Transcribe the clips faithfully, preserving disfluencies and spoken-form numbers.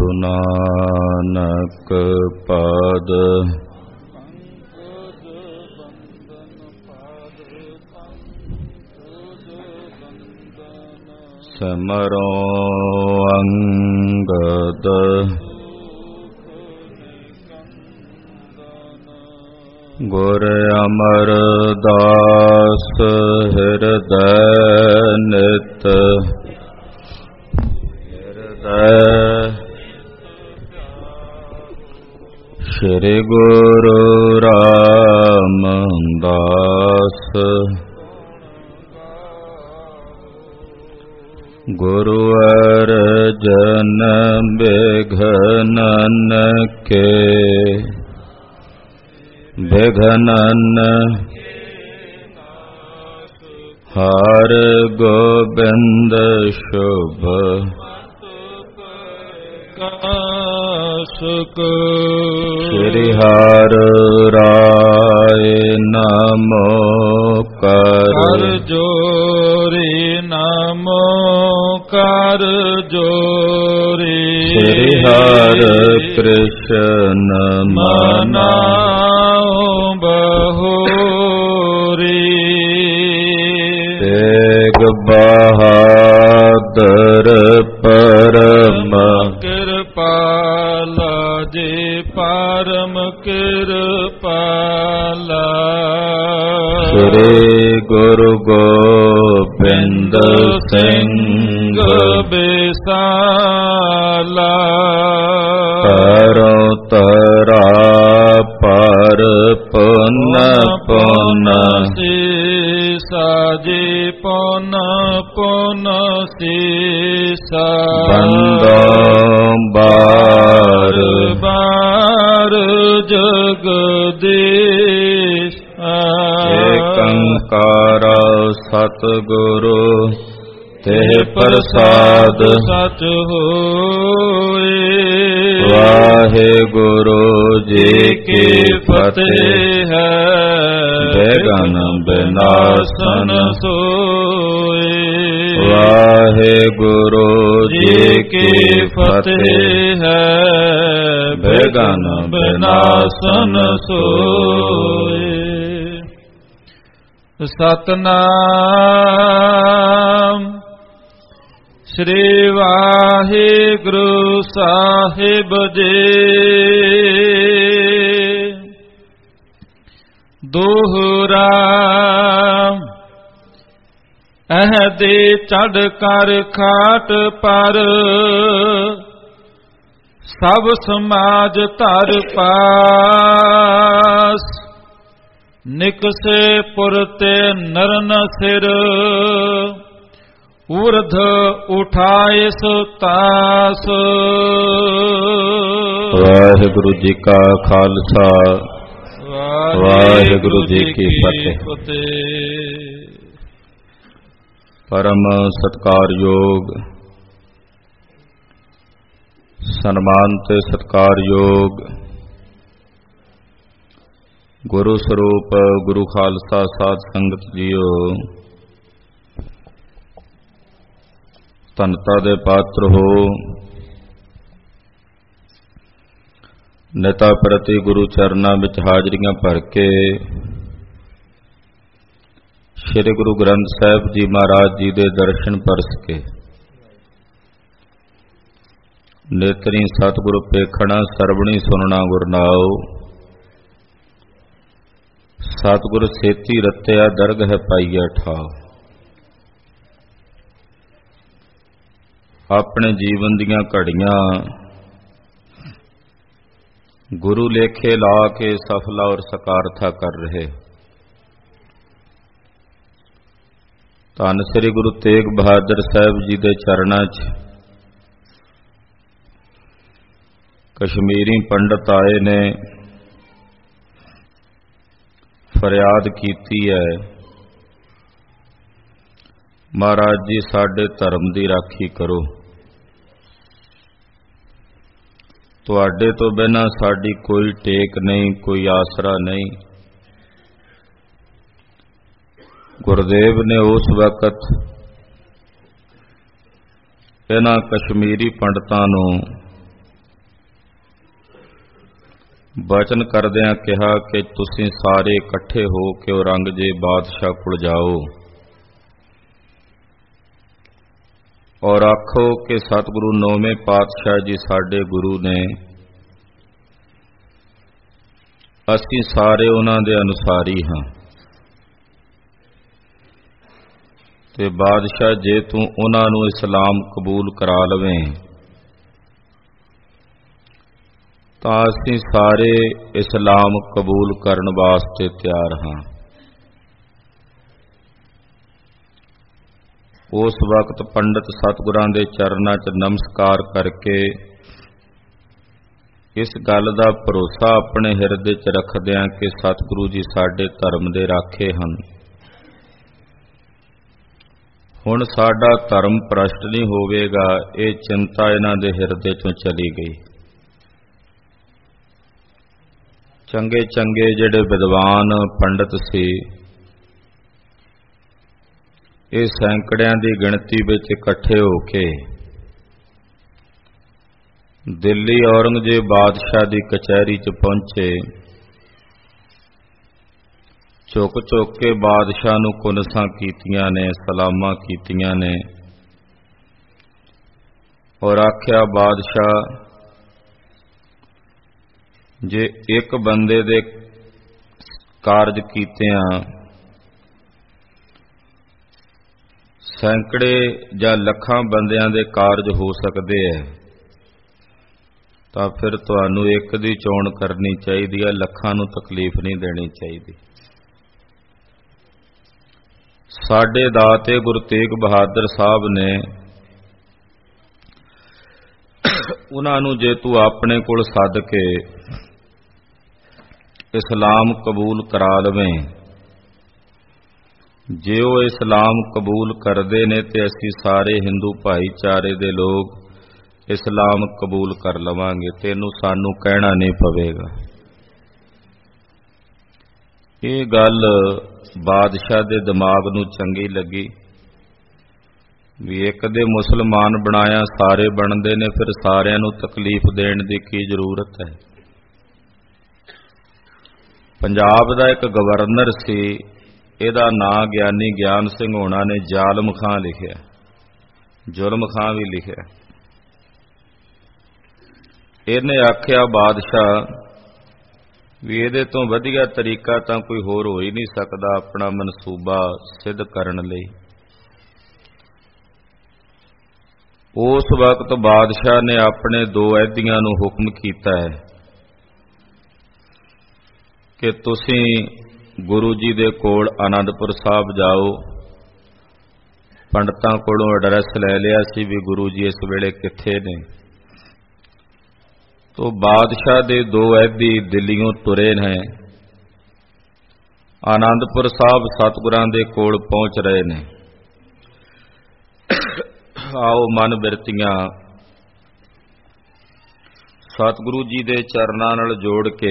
ਨਾਨਕ ਪਦ ਸਿਮਰੋ ਅੰਗਦ ਗੁਰ ਅਮਰਦਾਸ ਹਿਰਦੈ ਨਿਤ ਹਿਰਦੈ ਸ੍ਰੀ ਗੁਰੂ ਰਾਮਦਾਸ ਗੁਰੂ ਅਰਜਨ ਬਿਘਨਨ ਕੇ ਬਿਘਨਨ ਹਰ ਗੋਬਿੰਦ ਸ਼ੁਭ ਕਾਸਕ ਸ੍ਰੀ ਹਰਿ ਰਾਏ ਨਮੋ ਕਰ ਜੋਰੀ ਨਮੋ ਕਰ ਜੋਰੀ ਸ੍ਰੀ ਹਰਿ ਕ੍ਰਿਸ਼ਨ ਮਨਾਉ ਬਹੋਰੀ ਤੇਗ ਬਹਾਦਰ ਪਰਮ ਕਿਰਪਾਲਾ ਜੀ ਪਰਮ ਕਿਰਪਾਲਾ ਸ੍ਰੀ ਗੁਰੂ ਗੋਬਿੰਦ ਸਿੰਘ ਬਿਸਾਲਾ ਤਰੋ ਤਰਾ ਪਰ ਪੁਨ ਪੁਨ ਸੀਸਾ ਜੀ ਪੁਨ ਪੁਨ ਸੀਸਾ ਬੰਦੋ ਬਾਰ ਬਾਰ ਜਗਦੀਸ਼ ਏਕੰਕਾਰ ਸਤਿਗੁਰੂ ਤੇ ਪ੍ਰਸਾਦ ਸਚ ਹੋਏ। ਵਾਹਿਗੁਰੂ ਜੀ ਕੀ ਫਤਿਹ ਹੈ ਬੇਗਨ ਬਿਨਾਸਨ ਸੋਏ। ਵਾਹਿਗੁਰੂ ਜੀ ਕੀ ਫਤਿਹ ਹੈ ਬੇਗਨ ਬਿਨਾਸਨ ਸੋਏ। ਸਤਨਾਮ ਸ੍ਰੀ ਵਾਹਿਗੁਰੂ ਸਾਹਿਬ ਜੀ। ਦੋਹਰਾ ਅਹਦੇ ਚੜ੍ਹ ਕਰ ਖਾਟ ਪਰ ਸਭ ਸਮਾਜ ਧਰ ਪਾਸ। ਨਿਕਸੇ ਪੁਰ ਤੇ ਨਰਨ ਸਿਰ ਉਰਧ ਉਠਾਇਸ ਤਾਸ। ਵਾਹਿਗੁਰੂ ਜੀ ਕਾ ਖਾਲਸਾ ਵਾਹਿਗੁਰੂ ਜੀ ਕੀ ਫਤਿਹ। ਪਰਮ ਸਤਿਕਾਰਯੋਗ ਸਨਮਾਨ ਤੇ ਸਤਿਕਾਰਯੋਗ ਗੁਰੂ ਸਰੂਪ ਗੁਰੂ ਖਾਲਸਾ ਸਾਧ ਸੰਗਤ ਜੀਓ, ਧੰਨਤਾ ਦੇ ਪਾਤਰ ਹੋ। ਨਿਤਾ ਪ੍ਰਤੀ ਗੁਰੂ ਚਰਨਾਂ ਵਿੱਚ ਹਾਜ਼ਰੀਆਂ ਭਰ ਕੇ ਸ੍ਰੀ ਗੁਰੂ ਗ੍ਰੰਥ ਸਾਹਿਬ ਜੀ ਮਹਾਰਾਜ ਜੀ ਦੇ ਦਰਸ਼ਨ ਪਰਸ ਕੇ ਨੇਤਰੀ ਸਤਿਗੁਰੂ ਪੇਖਣਾ ਸਰਵਣੀ ਸੁਨਣਾ ਗੁਰਨਾਉ। ਸਤਿਗੁਰ ਸੇਤੀ ਰਤਿਆ ਦਰਗਹ ਪਾਈਆ ਠਾਉ। ਆਪਣੇ ਜੀਵਨ ਦੀਆਂ ਘੜੀਆਂ ਗੁਰੂ ਲੇਖੇ ਲਾ ਕੇ ਸਫਲਾ ਔਰ ਸਕਾਰਥਾ ਕਰ ਰਹੇ ਧੰਨ ਸ੍ਰੀ ਗੁਰੂ ਤੇਗ ਬਹਾਦਰ ਸਾਹਿਬ ਜੀ ਦੇ ਚਰਨਾਂ 'ਚ ਕਸ਼ਮੀਰੀ ਪੰਡਤ ਆਏ ਨੇ, ਫਰਿਆਦ ਕੀਤੀ ਹੈ, ਮਹਾਰਾਜ ਜੀ ਸਾਡੇ ਧਰਮ ਦੀ ਰਾਖੀ ਕਰੋ, ਤੁਹਾਡੇ ਤੋਂ ਬਿਨਾਂ ਸਾਡੀ ਕੋਈ ਟੇਕ ਨਹੀਂ, ਕੋਈ ਆਸਰਾ ਨਹੀਂ। ਗੁਰਦੇਵ ਨੇ ਉਸ ਵਕਤ ਇਹਨਾਂ ਕਸ਼ਮੀਰੀ ਪੰਡਤਾਂ ਨੂੰ ਬਚਨ ਕਰਦਿਆਂ ਕਿਹਾ ਕਿ ਤੁਸੀਂ ਸਾਰੇ ਇਕੱਠੇ ਹੋ ਕੇ ਔਰੰਗਜ਼ੇਬ ਬਾਦਸ਼ਾਹ ਕੋਲ ਜਾਓ ਔਰ ਆਖੋ ਕਿ ਸਤਿਗੁਰੂ ਨੌਵੇਂ ਪਾਤਸ਼ਾਹ ਜੀ ਸਾਡੇ ਗੁਰੂ ਨੇ, ਅਸੀਂ ਸਾਰੇ ਉਹਨਾਂ ਦੇ ਅਨੁਸਾਰੀ ਹਾਂ, ਤੇ ਬਾਦਸ਼ਾਹ ਜੇ ਤੂੰ ਉਹਨਾਂ ਨੂੰ ਇਸਲਾਮ ਕਬੂਲ ਕਰਾ ਲਵੇਂ ਤਾਂ ਅਸੀਂ ਸਾਰੇ ਇਸਲਾਮ ਕਬੂਲ ਕਰਨ ਵਾਸਤੇ ਤਿਆਰ ਹਾਂ। ਉਸ ਵਕਤ ਪੰਡਤ ਸਤਿਗੁਰਾਂ ਦੇ ਚਰਨਾਂ 'ਚ ਨਮਸਕਾਰ ਕਰਕੇ ਇਸ ਗੱਲ ਦਾ ਭਰੋਸਾ ਆਪਣੇ ਹਿਰਦੇ 'ਚ ਰੱਖਦਿਆਂ ਕਿ ਸਤਿਗੁਰੂ ਜੀ ਸਾਡੇ ਧਰਮ ਦੇ ਰਾਖੇ ਹਨ, ਹੁਣ ਸਾਡਾ ਧਰਮ ਭ੍ਰਸ਼ਟ ਨਹੀਂ ਹੋਵੇਗਾ, ਇਹ ਚਿੰਤਾ ਇਹਨਾਂ ਦੇ ਹਿਰਦੇ 'ਚੋਂ ਚਲੀ ਗਈ। ਚੰਗੇ ਚੰਗੇ ਜਿਹੜੇ ਵਿਦਵਾਨ ਪੰਡਤ ਸੀ, ਇਹ ਸੈਂਕੜਿਆਂ ਦੀ ਗਿਣਤੀ ਵਿੱਚ ਇਕੱਠੇ ਹੋ ਕੇ ਦਿੱਲੀ ਔਰੰਗਜ਼ੇਬ ਬਾਦਸ਼ਾਹ ਦੀ ਕਚਹਿਰੀ 'ਚ ਪਹੁੰਚੇ। ਝੁਕ ਝੁਕ ਕੇ ਬਾਦਸ਼ਾਹ ਨੂੰ ਕੁਨਸਾਂ ਕੀਤੀਆਂ ਨੇ, ਸਲਾਮਾਂ ਕੀਤੀਆਂ ਨੇ ਔਰ ਆਖਿਆ, ਬਾਦਸ਼ਾਹ ਜੇ ਇੱਕ ਬੰਦੇ ਦੇ ਕਾਰਜ ਕੀਤਿਆਂ ਸੈਂਕੜੇ ਜਾਂ ਲੱਖਾਂ ਬੰਦਿਆਂ ਦੇ ਕਾਰਜ ਹੋ ਸਕਦੇ ਹੈ ਤਾਂ ਫਿਰ ਤੁਹਾਨੂੰ ਇੱਕ ਦੀ ਚੋਣ ਕਰਨੀ ਚਾਹੀਦੀ ਹੈ, ਲੱਖਾਂ ਨੂੰ ਤਕਲੀਫ ਨਹੀਂ ਦੇਣੀ ਚਾਹੀਦੀ। ਸਾਡੇ ਦਾਤੇ ਗੁਰੂ ਤੇਗ ਬਹਾਦਰ ਸਾਹਿਬ ਨੇ, ਉਹਨਾਂ ਨੂੰ ਜੇ ਤੂੰ ਆਪਣੇ ਕੋਲ ਸੱਦ ਕੇ ਇਸਲਾਮ ਕਬੂਲ ਕਰਾ ਲਵੇਂ, ਜੇ ਉਹ ਇਸਲਾਮ ਕਬੂਲ ਕਰਦੇ ਨੇ ਤੇ ਅਸੀਂ ਸਾਰੇ ਹਿੰਦੂ ਭਾਈਚਾਰੇ ਦੇ ਲੋਕ ਇਸਲਾਮ ਕਬੂਲ ਕਰ ਲਵਾਂਗੇ, ਤੈਨੂੰ ਸਾਨੂੰ ਕਹਿਣਾ ਨਹੀਂ ਪਵੇਗਾ। ਇਹ ਗੱਲ ਬਾਦਸ਼ਾਹ ਦੇ ਦਿਮਾਗ ਨੂੰ ਚੰਗੀ ਲੱਗੀ ਵੀ ਇੱਕ ਦੇ ਮੁਸਲਮਾਨ ਬਣਾਇਆ ਸਾਰੇ ਬਣਦੇ ਨੇ, ਫਿਰ ਸਾਰਿਆਂ ਨੂੰ ਤਕਲੀਫ ਦੇਣ ਦੀ ਕੀ ਜ਼ਰੂਰਤ ਹੈ। ਪੰਜਾਬ ਦਾ ਇੱਕ ਗਵਰਨਰ ਸੀ, ਇਹਦਾ ਨਾਂ ਗਿਆਨੀ ਗਿਆਨ ਸਿੰਘ ਹੋਣਾ ਨੇ ਜ਼ਾਲਮ ਖਾਂ ਲਿਖਿਆ, ਜ਼ੁਲਮ ਖਾਂ ਵੀ ਲਿਖਿਆ। ਇਹਨੇ ਆਖਿਆ ਬਾਦਸ਼ਾਹ ਵੀ ਇਹਦੇ ਤੋਂ ਵਧੀਆ ਤਰੀਕਾ ਤਾਂ ਕੋਈ ਹੋਰ ਹੋ ਹੀ ਨਹੀਂ ਸਕਦਾ ਆਪਣਾ ਮਨਸੂਬਾ ਸਿੱਧ ਕਰਨ ਲਈ। ਉਸ ਵਕਤ ਬਾਦਸ਼ਾਹ ਨੇ ਆਪਣੇ ਦੋ ਐਦੀਆਂ ਨੂੰ ਹੁਕਮ ਕੀਤਾ ਹੈ ਕਿ ਤੁਸੀਂ ਗੁਰੂ ਜੀ ਦੇ ਕੋਲ ਆਨੰਦਪੁਰ ਸਾਹਿਬ ਜਾਓ। ਪੰਡਤਾਂ ਕੋਲੋਂ ਐਡਰੈਸ ਲੈ ਲਿਆ ਸੀ ਵੀ ਗੁਰੂ ਜੀ ਇਸ ਵੇਲੇ ਕਿੱਥੇ ਨੇ। ਤੋ ਬਾਦਸ਼ਾਹ ਦੇ ਦੋ ਐਦੀ ਦਿੱਲੀੋਂ ਤੁਰੇ ਨੇ, ਆਨੰਦਪੁਰ ਸਾਹਿਬ ਸਤਿਗੁਰਾਂ ਦੇ ਕੋਲ ਪਹੁੰਚ ਰਹੇ ਨੇ। ਆਓ ਮਨ ਬਿਰਤੀਆਂ ਸਤਿਗੁਰੂ ਜੀ ਦੇ ਚਰਨਾਂ ਨਾਲ ਜੋੜ ਕੇ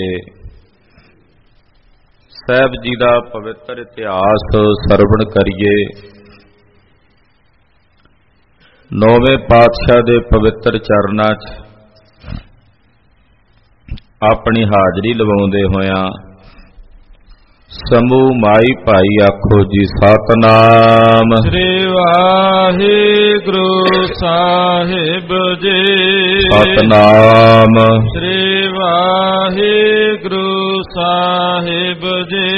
ਸਾਹਿਬ ਜੀ ਦਾ ਪਵਿੱਤਰ ਇਤਿਹਾਸ ਸਰਵਣ ਕਰੀਏ। ਨੌਵੇਂ ਪਾਤਸ਼ਾਹ ਦੇ ਪਵਿੱਤਰ ਚਰਨਾਂ 'ਚ ਆਪਣੀ ਹਾਜ਼ਰੀ ਲਵਾਉਂਦੇ ਹੋਇਆਂ ਸਮੂਹ ਮਾਈ ਭਾਈ ਆਖੋ ਜੀ ਸਤਨਾਮ ਸ੍ਰੀ ਵਾਹਿਗੁਰੂ ਸਾਹਿਬ ਜੀ। ਸਤਨਾਮ ਸ੍ਰੀ ਵਾਹਿਗੁਰੂ ਸਾਹਿਬ ਜੀ।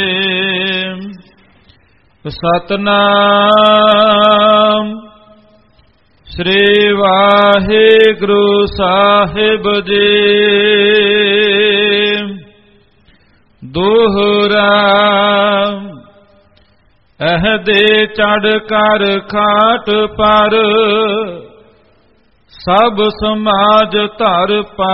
ਸਤਨਾਮ ਸ੍ਰੀ ਵਾਹਿਗੁਰੂ ਸਾਹਿਬ ਜੀ। ਦੋਹਰਾ ਅਹਦੇ ਚੜ ਕਰ ਖਾਟ ਪਰ ਸਭ ਸਮਾਜ ਧਰ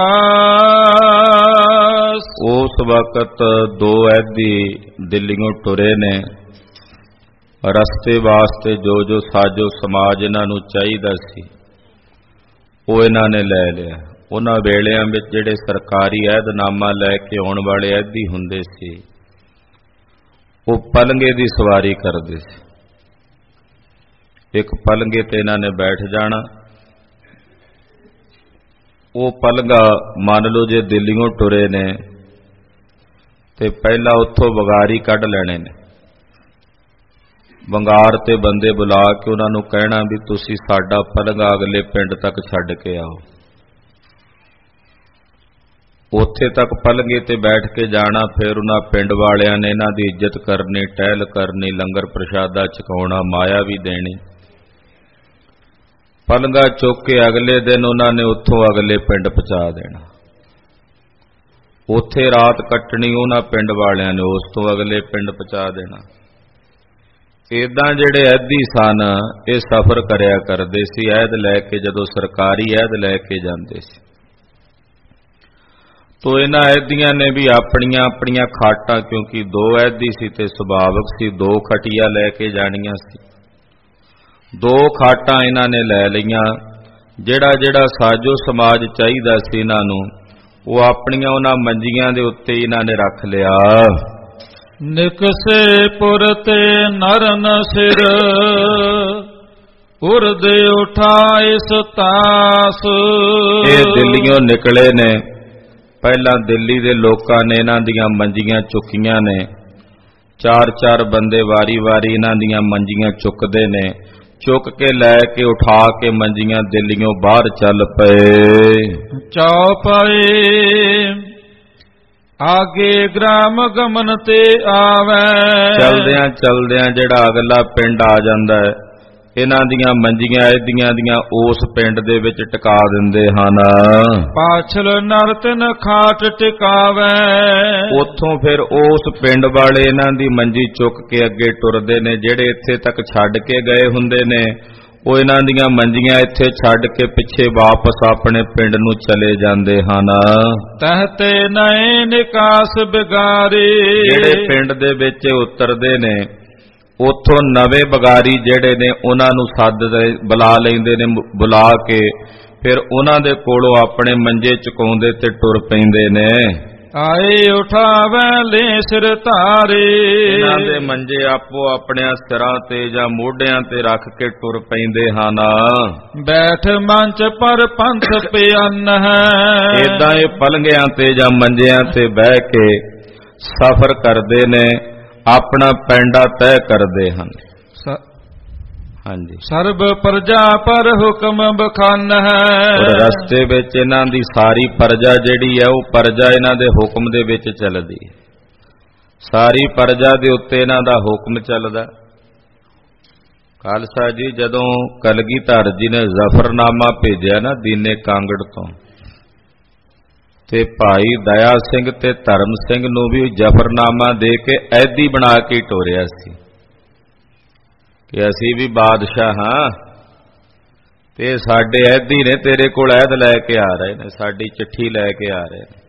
ਪਾਸ। ਉਸ ਵਕਤ ਦੋ ਐਦੀ ਦਿੱਲੀੋਂ ਟੁਰੇ ਨੇ, ਰਸਤੇ ਵਾਸਤੇ ਜੋ ਜੋ ਸਾਜੋ ਸਮਾਜ ਇਹਨਾਂ ਨੂੰ ਚਾਹੀਦਾ ਸੀ ਉਹ ਇਹਨਾਂ ਨੇ ਲੈ ਲਿਆ। ਉਹਨਾਂ ਵੇਲਿਆਂ ਵਿੱਚ ਜਿਹੜੇ ਸਰਕਾਰੀ ਅਹਿਦਨਾਮਾ ਲੈ ਕੇ ਆਉਣ ਵਾਲੇ ਐਦੀ ਹੁੰਦੇ ਸੀ, ਉਹ ਪਲੰਗੇ ਦੀ ਸਵਾਰੀ ਕਰਦੇ ਸੀ। ਇੱਕ ਪਲੰਗੇ ਤੇ ਇਹਨਾਂ ਨੇ ਬੈਠ ਜਾਣਾ। ਉਹ ਪਲੰਗਾ ਮੰਨ ਲਓ ਜੇ ਦਿੱਲੀੋਂ ਟੁਰੇ ਨੇ ਤੇ ਪਹਿਲਾਂ ਉੱਥੋਂ ਵਗਾਰੀ ਕੱਢ ਲੈਣੇ ਨੇ। ਵੰਗਾਰ ਤੇ ਬੰਦੇ ਬੁਲਾ ਕੇ ਉਹਨਾਂ ਨੂੰ ਕਹਿਣਾ ਵੀ ਤੁਸੀਂ ਸਾਡਾ ਪਲੰਘਾ ਅਗਲੇ ਪਿੰਡ ਤੱਕ ਛੱਡ ਕੇ ਆਓ। ਉੱਥੇ ਤੱਕ ਪਲੰਘੇ ਤੇ ਬੈਠ ਕੇ ਜਾਣਾ। ਫਿਰ ਉਹਨਾਂ ਪਿੰਡ ਵਾਲਿਆਂ ਨੇ ਇਹਨਾਂ ਦੀ ਇੱਜ਼ਤ ਕਰਨੀ, ਟਹਿਲ ਕਰਨੀ, ਲੰਗਰ ਪ੍ਰਸ਼ਾਦਾ ਛਕਾਉਣਾ, ਮਾਇਆ ਵੀ ਦੇਣੀ। ਪਲੰਘਾ ਚੁੱਕ ਕੇ ਅਗਲੇ ਦਿਨ ਉਹਨਾਂ ਨੇ ਉੱਥੋਂ ਅਗਲੇ ਪਿੰਡ ਪਹੁੰਚਾ ਦੇਣਾ। ਉੱਥੇ ਰਾਤ ਕੱਟਣੀ ਉਹਨਾਂ ਪਿੰਡ ਵਾਲਿਆਂ ਨੇ, ਉਸ ਤੋਂ ਅਗਲੇ ਪਿੰਡ ਪਹੁੰਚਾ ਦੇਣਾ। ਏਦਾਂ ਜਿਹੜੇ ਐਦੀ ਸਨ ਇਹ ਸਫ਼ਰ ਕਰਿਆ ਕਰਦੇ ਸੀ, ਐਦ ਲੈ ਕੇ, ਜਦੋਂ ਸਰਕਾਰੀ ਐਦ ਲੈ ਕੇ ਜਾਂਦੇ ਸੀ। ਤੋ ਇਹਨਾਂ ਐਦੀਆਂ ਨੇ ਵੀ ਆਪਣੀਆਂ ਆਪਣੀਆਂ ਖਾਟਾਂ, ਕਿਉਂਕਿ ਦੋ ਐਦੀ ਸੀ ਤੇ ਸੁਭਾਵਕ ਸੀ ਦੋ ਖਟੀਆਂ ਲੈ ਕੇ ਜਾਣੀਆਂ ਸੀ। ਦੋ ਖਾਟਾਂ ਇਹਨਾਂ ਨੇ ਲੈ ਲਈਆਂ। ਜਿਹੜਾ ਜਿਹੜਾ ਸਾਜੋ ਸਮਾਜ ਚਾਹੀਦਾ ਸੀ ਇਹਨਾਂ ਨੂੰ, ਉਹ ਆਪਣੀਆਂ ਉਹਨਾਂ ਮੰਜੀਆਂ ਦੇ ਉੱਤੇ ਇਹਨਾਂ ਨੇ ਰੱਖ ਲਿਆ। ਨਿਕਸੇ ਪੁਰ ਤੇ ਨਰਨ ਸਿਰ, ਉਰਦੇ ਉਠਾਏ ਸਤਾਸ। ਇਹ ਦਿੱਲੀੋਂ ਨਿਕਲੇ ਨੇ। ਪਹਿਲਾਂ ਦਿੱਲੀ ਦੇ ਲੋਕਾਂ ਨੇ ਇਹਨਾਂ ਦੀਆਂ ਮੰਜੀਆਂ ਚੁੱਕੀਆਂ ਨੇ। ਚਾਰ ਚਾਰ ਬੰਦੇ ਵਾਰੀ ਵਾਰੀ ਇਹਨਾਂ ਦੀਆਂ ਮੰਜੀਆਂ ਚੁੱਕਦੇ ਨੇ। ਚੁੱਕ ਕੇ ਲੈ ਕੇ ਉਠਾ ਕੇ ਮੰਜੀਆਂ ਦਿੱਲੀੋਂ ਬਾਹਰ ਚੱਲ ਪਏ। ਚੌਪਾਏ ਆਗੇ ਗ੍ਰਾਮ ਗਮਨ ਤੇ ਆਵੈ। ਚਲਦਿਆਂ ਚਲਦਿਆਂ ਜਿਹੜਾ ਅਗਲਾ ਪਿੰਡ ਆ ਜਾਂਦਾ ਹੈ, ਇਹਨਾਂ ਦੀਆਂ ਮੰਜੀਆਂ ਇਹਦੀਆਂ ਦੀਆਂ ਉਸ ਪਿੰਡ ਦੇ ਵਿੱਚ ਟਿਕਾ ਦਿੰਦੇ ਹਨ। ਪਾਛਲ ਨਰ ਤਿਨ ਖਾਟ ਟਿਕਾਵੈ। ਉੱਥੋਂ ਫਿਰ ਉਸ ਪਿੰਡ ਵਾਲੇ ਇਹਨਾਂ ਦੀ ਮੰਜੀ ਚੁੱਕ ਕੇ ਅੱਗੇ ਟੁਰਦੇ ਨੇ। ਜਿਹੜੇ ਇੱਥੇ ਤੱਕ ਛੱਡ ਕੇ ਗਏ ਹੁੰਦੇ ਨੇ, ਉਹ ਇਹਨਾਂ ਦੀਆਂ ਮੰਜੀਆਂ ਇੱਥੇ ਛੱਡ ਕੇ ਪਿੱਛੇ ਵਾਪਸ ਆਪਣੇ ਪਿੰਡ ਨੂੰ ਚਲੇ ਜਾਂਦੇ ਹਨ। ਤਹਤੇ ਨਏ ਨਿਕਾਸ ਬਿਗਾਰੇ। ਜਿਹੜੇ ਪਿੰਡ ਦੇ ਵਿੱਚ ਉਤਰਦੇ ਨੇ, ਉੱਥੋਂ ਨਵੇਂ ਬਗਾਰੀ ਜਿਹੜੇ ਨੇ ਉਹਨਾਂ ਨੂੰ ਸੱਦ ਬੁਲਾ ਲੈਂਦੇ ਨੇ। ਬੁਲਾ ਕੇ ਫਿਰ ਉਹਨਾਂ ਦੇ ਕੋਲੋਂ ਆਪਣੇ ਮੰਜੇ ਚੁਕਾਉਂਦੇ ਤੇ ਟੁਰ ਪੈਂਦੇ ਨੇ। ਆਏ ਉਠਾਵੈ ਲੈ ਸਿਰ ਧਾਰੇ। ਇਹਨਾਂ ਦੇ ਮੰਜੇ ਆਪੋ ਆਪਣਿਆਂ ਸਿਰਾਂ ਤੇ ਜਾਂ ਮੋਢਿਆਂ ਤੇ ਰੱਖ ਕੇ ਟੁਰ ਪੈਂਦੇ ਹਨ। ਬੈਠ ਮੰਚ ਪਰ ਪੰਥ ਪਿਆਨ ਹੈ। ਏਦਾਂ ਇਹ ਪਲੰਘਿਆਂ ਤੇ ਜਾਂ ਮੰਜਿਆਂ ਤੇ ਬਹਿ ਕੇ ਸਫ਼ਰ ਕਰਦੇ ਨੇ, ਆਪਣਾ ਪੈਂਡਾ ਤੈਅ ਕਰਦੇ ਹਨ। ਹਾਂਜੀ। ਸਰਬ ਪ੍ਰਜਾ ਪਰ ਹੁਕਮ ਬਖਾਨ ਹੈ। ਔਰ ਰਸਤੇ ਵਿੱਚ ਇਹਨਾਂ ਦੀ ਸਾਰੀ ਪ੍ਰਜਾ ਜਿਹੜੀ ਹੈ, ਉਹ ਪ੍ਰਜਾ ਇਹਨਾਂ ਦੇ ਹੁਕਮ ਦੇ ਵਿੱਚ ਚੱਲਦੀ ਹੈ। ਸਾਰੀ ਪ੍ਰਜਾ ਦੇ ਉੱਤੇ ਇਹਨਾਂ ਦਾ ਹੁਕਮ ਚੱਲਦਾ। ਖਾਲਸਾ ਜੀ ਜਦੋਂ ਕਲਗੀਧਰ ਜੀ ਨੇ ਜ਼ਫਰਨਾਮਾ ਭੇਜਿਆ ਨਾ ਦੀਨੇ ਕਾਂਗੜ ਤੋਂ, ਤੇ ਭਾਈ ਦਇਆ ਸਿੰਘ ਤੇ ਧਰਮ ਸਿੰਘ ਨੂੰ ਵੀ ਜ਼ਫਰਨਾਮਾ ਦੇ ਕੇ ਐਦੀ ਬਣਾ ਕੇ ਟੋਰਿਆ ਸੀ ਕਿ ਅਸੀਂ ਵੀ ਬਾਦਸ਼ਾਹ ਹਾਂ ਤੇ ਸਾਡੇ ਐਦੀ ਨੇ, ਤੇਰੇ ਕੋਲ ਐਦ ਲੈ ਕੇ ਆ ਰਹੇ ਨੇ, ਸਾਡੀ ਚਿੱਠੀ ਲੈ ਕੇ ਆ ਰਹੇ ਨੇ।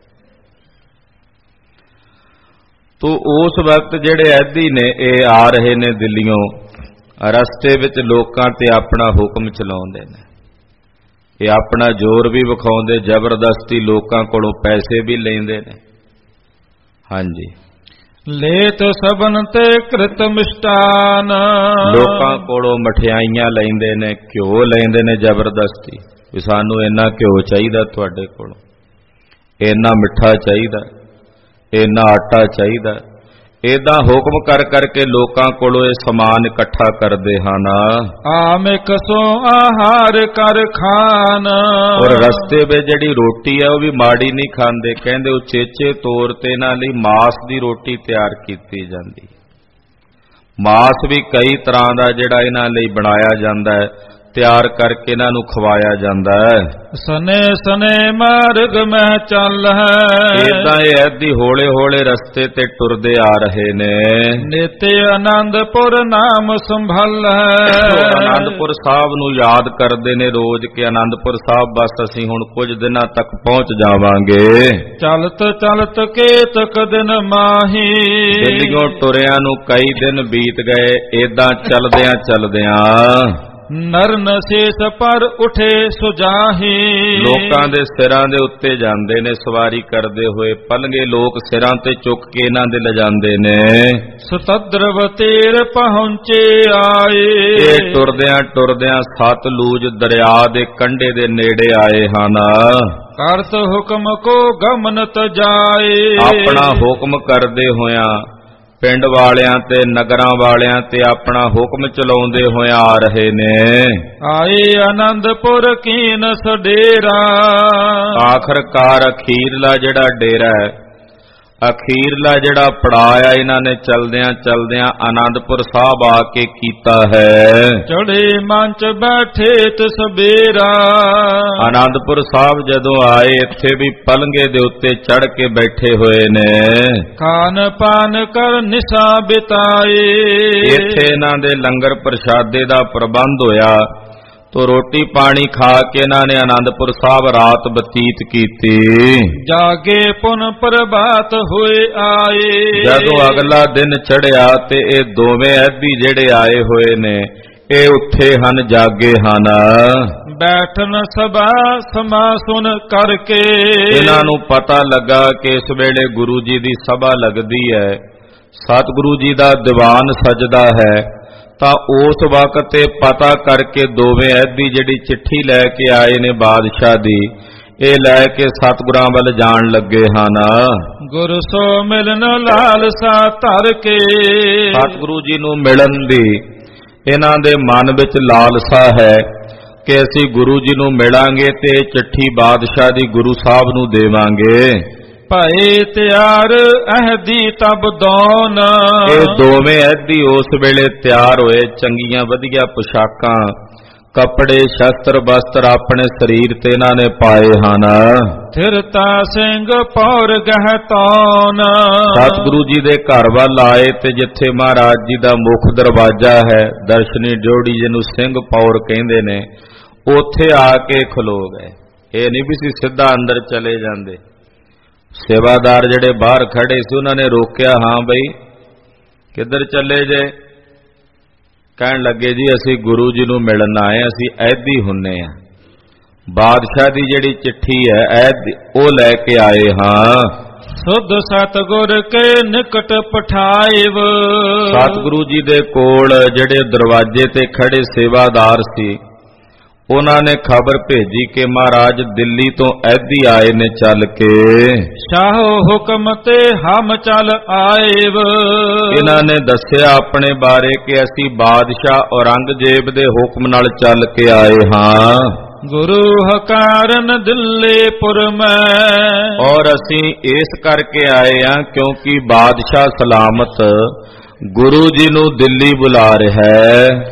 ਤੋ ਉਸ ਵਕਤ ਜਿਹੜੇ ਐਦੀ ਨੇ ਇਹ ਆ ਰਹੇ ਨੇ ਦਿੱਲੀੋਂ, ਰਸਤੇ ਵਿੱਚ ਲੋਕਾਂ ਤੇ ਆਪਣਾ ਹੁਕਮ ਚਲਾਉਂਦੇ ਨੇ। ਇਹ ਆਪਣਾ ਜ਼ੋਰ ਵੀ ਵਿਖਾਉਂਦੇ, ਜ਼ਬਰਦਸਤੀ ਲੋਕਾਂ ਕੋਲੋਂ ਪੈਸੇ ਵੀ ਲੈਂਦੇ ਨੇ। ਹਾਂਜੀ। ਲੇਤ ਸਬਨ ਤੇ ਕ੍ਰਿਤ ਮਿਸ਼ਟਾਨ। ਲੋਕਾਂ ਕੋਲੋਂ ਮਠਿਆਈਆਂ ਲੈਂਦੇ ਨੇ, ਘਿਓ ਲੈਂਦੇ ਨੇ ਜ਼ਬਰਦਸਤੀ, ਵੀ ਸਾਨੂੰ ਇੰਨਾ ਘਿਓ ਚਾਹੀਦਾ ਤੁਹਾਡੇ ਕੋਲੋਂ, ਇੰਨਾ ਮਿੱਠਾ ਚਾਹੀਦਾ, ਇੰਨਾ ਆਟਾ ਚਾਹੀਦਾ। ਏਦਾਂ ਹੁਕਮ ਕਰ ਕਰਕੇ ਲੋਕਾਂ ਕੋਲੋਂ ਇਹ ਸਮਾਨ ਇਕੱਠਾ ਕਰਦੇ ਹਨ। ਆਮੇ ਕਸੋ ਆਹਾਰ ਕਰ ਖਾਨ। ਔਰ ਰਸਤੇ ਵਿੱਚ ਜਿਹੜੀ ਰੋਟੀ ਹੈ ਉਹ ਵੀ ਮਾੜੀ ਨਹੀਂ ਖਾਂਦੇ। ਕਹਿੰਦੇ ਉਚੇਚੇ ਤੌਰ ਤੇ ਇਹਨਾਂ ਲਈ ਮਾਸ ਦੀ ਰੋਟੀ ਤਿਆਰ ਕੀਤੀ ਜਾਂਦੀ। ਮਾਸ ਵੀ ਕਈ ਤਰ੍ਹਾਂ ਦਾ ਜਿਹੜਾ ਇਹਨਾਂ ਲਈ ਬਣਾਇਆ ਜਾਂਦਾ ਹੈ, ਤਿਆਰ ਕਰਕੇ ਇਹਨਾਂ ਨੂੰ ਖਵਾਇਆ ਜਾਂਦਾ ਹੈ। ਸਨੇ ਸਨੇ ਮਾਰਗ ਮਹਿ ਚੱਲ ਹੈ। ਏਦਾਂ ਇਹ ਐਦੀ ਹੌਲੇ ਹੌਲੇ ਰਸਤੇ ਤੇ ਟੁਰਦੇ ਆ ਰਹੇ ਨੇ। ਨਿਤ ਆਨੰਦਪੁਰ ਨਾਮ ਸੰਭਲ ਹੈ। ਆਨੰਦਪੁਰ ਸਾਹਿਬ ਨੂੰ ਯਾਦ ਕਰਦੇ ਨੇ ਰੋਜ਼ ਕਿ ਆਨੰਦਪੁਰ ਸਾਹਿਬ ਬਸ ਅਸੀਂ ਹੁਣ ਕੁਝ ਦਿਨਾਂ ਤੱਕ ਪਹੁੰਚ ਜਾਵਾਂਗੇ। ਚਲਤ ਚਲਤ ਕੇਤਕ ਦਿਨ ਮਾਹੀ। ਦਿੱਲੀੋਂ ਟੁਰਿਆਂ ਨੂੰ ਕਈ ਦਿਨ ਬੀਤ ਗਏ। ਏਦਾਂ ਚਲਦਿਆਂ ਚਲਦਿਆਂ ਨਰਨ ਸੇਸ ਪਰ ਉਠੇ ਸੁਜਾਹੀ। ਲੋਕਾਂ ਦੇ ਸਿਰਾਂ ਦੇ ਉੱਤੇ ਜਾਂਦੇ ਨੇ ਸਵਾਰੀ ਕਰਦੇ ਹੋਏ, ਪਲੰਗੇ ਲੋਕ ਸਿਰਾਂ ਤੇ ਚੁੱਕ ਕੇ ਇਹਨਾਂ ਦੇ ਲਿਜਾਂਦੇ ਨੇ। ਸਤਦਰਵ ਤੇਰ ਪਹੁੰਚੇ ਆਏ। ਇਹ ਟੁਰਦਿਆਂ ਟੁਰਦਿਆਂ ਸਤਲੁਜ ਦਰਿਆ ਦੇ ਕੰਢੇ ਦੇ ਨੇੜੇ ਆਏ ਹਨ। ਕਰਤ ਹੁਕਮ ਕੋ ਗਮਨਤ ਜਾਏ। ਆਪਣਾ ਹੁਕਮ ਕਰਦੇ ਹੋਇਆਂ ਪਿੰਡ ਵਾਲਿਆਂ ਤੇ ਨਗਰਾਂ ਵਾਲਿਆਂ ਤੇ ਆਪਣਾ ਹੁਕਮ ਚਲਾਉਂਦੇ ਹੋਇਆਂ ਆ ਰਹੇ ਨੇ। ਆਏ ਆਨੰਦਪੁਰ ਕੀਨ ਸਡੇਰਾ। ਆਖਰਕਾਰ ਅਖੀਰਲਾ ਜਿਹੜਾ ਡੇਰਾ ਹੈ, ਅਖੀਰਲਾ ਜਿਹੜਾ ਪੜਾਅ ਆ ਇਹਨਾਂ ਨੇ ਚਲਦਿਆਂ ਚਲਦਿਆਂ ਆਨੰਦਪੁਰ ਸਾਹਿਬ ਆ ਕੇ ਕੀਤਾ ਹੈ। ਚੜੇ ਮੰਚ ਬੈਠੇ ਤਸਬੇਰਾ। ਆਨੰਦਪੁਰ ਸਾਹਿਬ ਜਦੋਂ ਆਏ ਇੱਥੇ ਵੀ ਪਲੰਗੇ ਦੇ ਉੱਤੇ ਚੜ ਕੇ ਬੈਠੇ ਹੋਏ ਨੇ। ਖਾਨ ਪਾਨ ਕਰ ਨਿਸ਼ਾ ਬਿਤਾਏ। ਇੱਥੇ ਇਹਨਾਂ ਦੇ ਲੰਗਰ ਪ੍ਰਸ਼ਾਦੇ ਦਾ ਪ੍ਰਬੰਧ ਹੋਇਆ ਤੋ ਰੋਟੀ ਪਾਣੀ ਖਾ ਕੇ ਇਹਨਾਂ ਨੇ ਆਨੰਦਪੁਰ ਸਾਹਿਬ ਰਾਤ ਬਤੀਤ ਕੀਤੀ। ਜਾਗੇ ਪੁਨ ਪ੍ਰਭਾਤ ਹੋਏ ਆਏ। ਜਦੋਂ ਅਗਲਾ ਦਿਨ ਚੜਿਆ ਤੇ ਇਹ ਦੋਵੇਂ ਐਦੀ ਜਿਹੜੇ ਆਏ ਹੋਏ ਨੇ ਇਹ ਉੱਠੇ ਹਨ, ਜਾਗੇ ਹਨ। ਬੈਠਨ ਸਭਾ ਸਮਾ ਸੁਨ ਕਰਕੇ। ਇਹਨਾਂ ਨੂੰ ਪਤਾ ਲੱਗਾ ਕਿ ਇਸ ਵੇਲੇ ਗੁਰੂ ਜੀ ਦੀ ਸਭਾ ਲੱਗਦੀ ਹੈ, ਸਤਿਗੁਰੂ ਜੀ ਦਾ ਦੀਵਾਨ ਸਜਦਾ ਹੈ। ਤਾਂ ਉਸ ਵਕਤ ਤੇ ਪਤਾ ਕਰਕੇ ਦੋਵੇਂ ਐਦੀ ਜਿਹੜੀ ਚਿੱਠੀ ਲੈ ਕੇ ਆਏ ਨੇ ਬਾਦਸ਼ਾਹ ਦੀ, ਇਹ ਲੈ ਕੇ ਸਤਿਗੁਰਾਂ ਵੱਲ ਜਾਣ ਲੱਗੇ ਹਨ। ਗੁਰੂ ਸੋ ਮਿਲਨ ਲਾਲਸਾ ਧਰ ਕੇ। ਸਤਿਗੁਰੂ ਜੀ ਨੂੰ ਮਿਲਣ ਦੀ ਇਹਨਾਂ ਦੇ ਮਨ ਵਿੱਚ ਲਾਲਸਾ ਹੈ ਕਿ ਅਸੀਂ ਗੁਰੂ ਜੀ ਨੂੰ ਮਿਲਾਂਗੇ ਤੇ ਚਿੱਠੀ ਬਾਦਸ਼ਾਹ ਦੀ ਗੁਰੂ ਸਾਹਿਬ ਨੂੰ ਦੇਵਾਂਗੇ। ਭਏ ਤਿਆਰ ਅਹਦੀ ਤਬ ਦੌਨ। ਇਹ ਦੋਵੇਂ ਐਦੀ ਉਸ ਵੇਲੇ ਤਿਆਰ ਹੋਏ, ਚੰਗੀਆਂ ਵਧੀਆ ਪੁਸ਼ਾਕਾਂ, ਕੱਪੜੇ, ਸ਼ਸਤਰ, ਬਸਤਰ ਆਪਣੇ ਸਰੀਰ ਤੇ ਇਹਨਾਂ ਨੇ ਪਾਏ ਹਨ। ਥਿਰਤਾ ਸਿੰਘ ਪੌਰ ਗਹਿ ਤੌਨ। ਸਤਿਗੁਰੂ ਜੀ ਦੇ ਘਰ ਵੱਲ ਆਏ ਤੇ ਜਿੱਥੇ ਮਹਾਰਾਜ ਜੀ ਦਾ ਮੁੱਖ ਦਰਵਾਜ਼ਾ ਹੈ, ਦਰਸ਼ਨੀ ਡਿਓੜੀ ਜਿਹਨੂੰ ਸਿੰਘ ਪੌਰ ਕਹਿੰਦੇ ਨੇ, ਉੱਥੇ ਆ ਕੇ ਖਲੋ ਗਏ। ਇਹ ਨਹੀਂ ਵੀ ਸੀ ਸਿੱਧਾ ਅੰਦਰ ਚਲੇ ਜਾਂਦੇ। ਸੇਵਾਦਾਰ ਜਿਹੜੇ ਬਾਹਰ ਖੜੇ ਸੀ ਉਹਨਾਂ ਨੇ ਰੋਕਿਆ, ਹਾਂ ਬਈ ਕਿੱਧਰ ਚੱਲੇ ਜੇ? ਕਹਿਣ ਲੱਗੇ ਜੀ ਅਸੀਂ ਗੁਰੂ ਜੀ ਨੂੰ ਮਿਲਣ ਆਏ, ਅਸੀਂ ਐਦੀ ਹੁੰਨੇ ਆ। ਬਾਦਸ਼ਾਹ ਦੀ ਜਿਹੜੀ ਚਿੱਠੀ ਹੈ ਐਦ ਉਹ ਲੈ ਕੇ ਆਏ ਹਾਂ। ਸੁਧ ਸਤਿਗੁਰ ਕੇ ਨਿਕਟ ਪਠਾਇਵ। ਸਤਿਗੁਰੂ ਜੀ ਦੇ ਕੋਲ ਜਿਹੜੇ ਦਰਵਾਜ਼ੇ ਤੇ ਖੜੇ ਸੇਵਾਦਾਰ ਸੀ ਉਹਨਾਂ ਨੇ ਖਬਰ ਭੇਜੀ ਕਿ ਮਹਾਰਾਜ ਦਿੱਲੀ ਤੋਂ ਐਦੀ ਆਏ ਨੇ ਚੱਲ ਕੇ। ਸ਼ਾਹ ਹੁਕਮ ਤੇ ਹਮ ਚੱਲ ਆਏਵ। ਇਹਨਾਂ ਨੇ ਦੱਸਿਆ ਆਪਣੇ ਬਾਰੇ ਕਿ ਅਸੀਂ ਬਾਦਸ਼ਾਹ ਔਰੰਗਜ਼ੇਬ ਦੇ ਹੁਕਮ ਨਾਲ ਚੱਲ ਕੇ ਆਏ ਹਾਂ। ਗੁਰੂ ਹਕਾਰਨ ਦਿੱਲੀਪੁਰ ਮੈਂ। ਔਰ ਅਸੀਂ ਇਸ ਕਰਕੇ ਆਏ ਹਾਂ ਕਿਉਂਕਿ ਬਾਦਸ਼ਾਹ ਸਲਾਮਤ ਗੁਰੂ ਜੀ ਨੂੰ ਦਿੱਲੀ ਬੁਲਾ ਰਿਹਾ ਹੈ।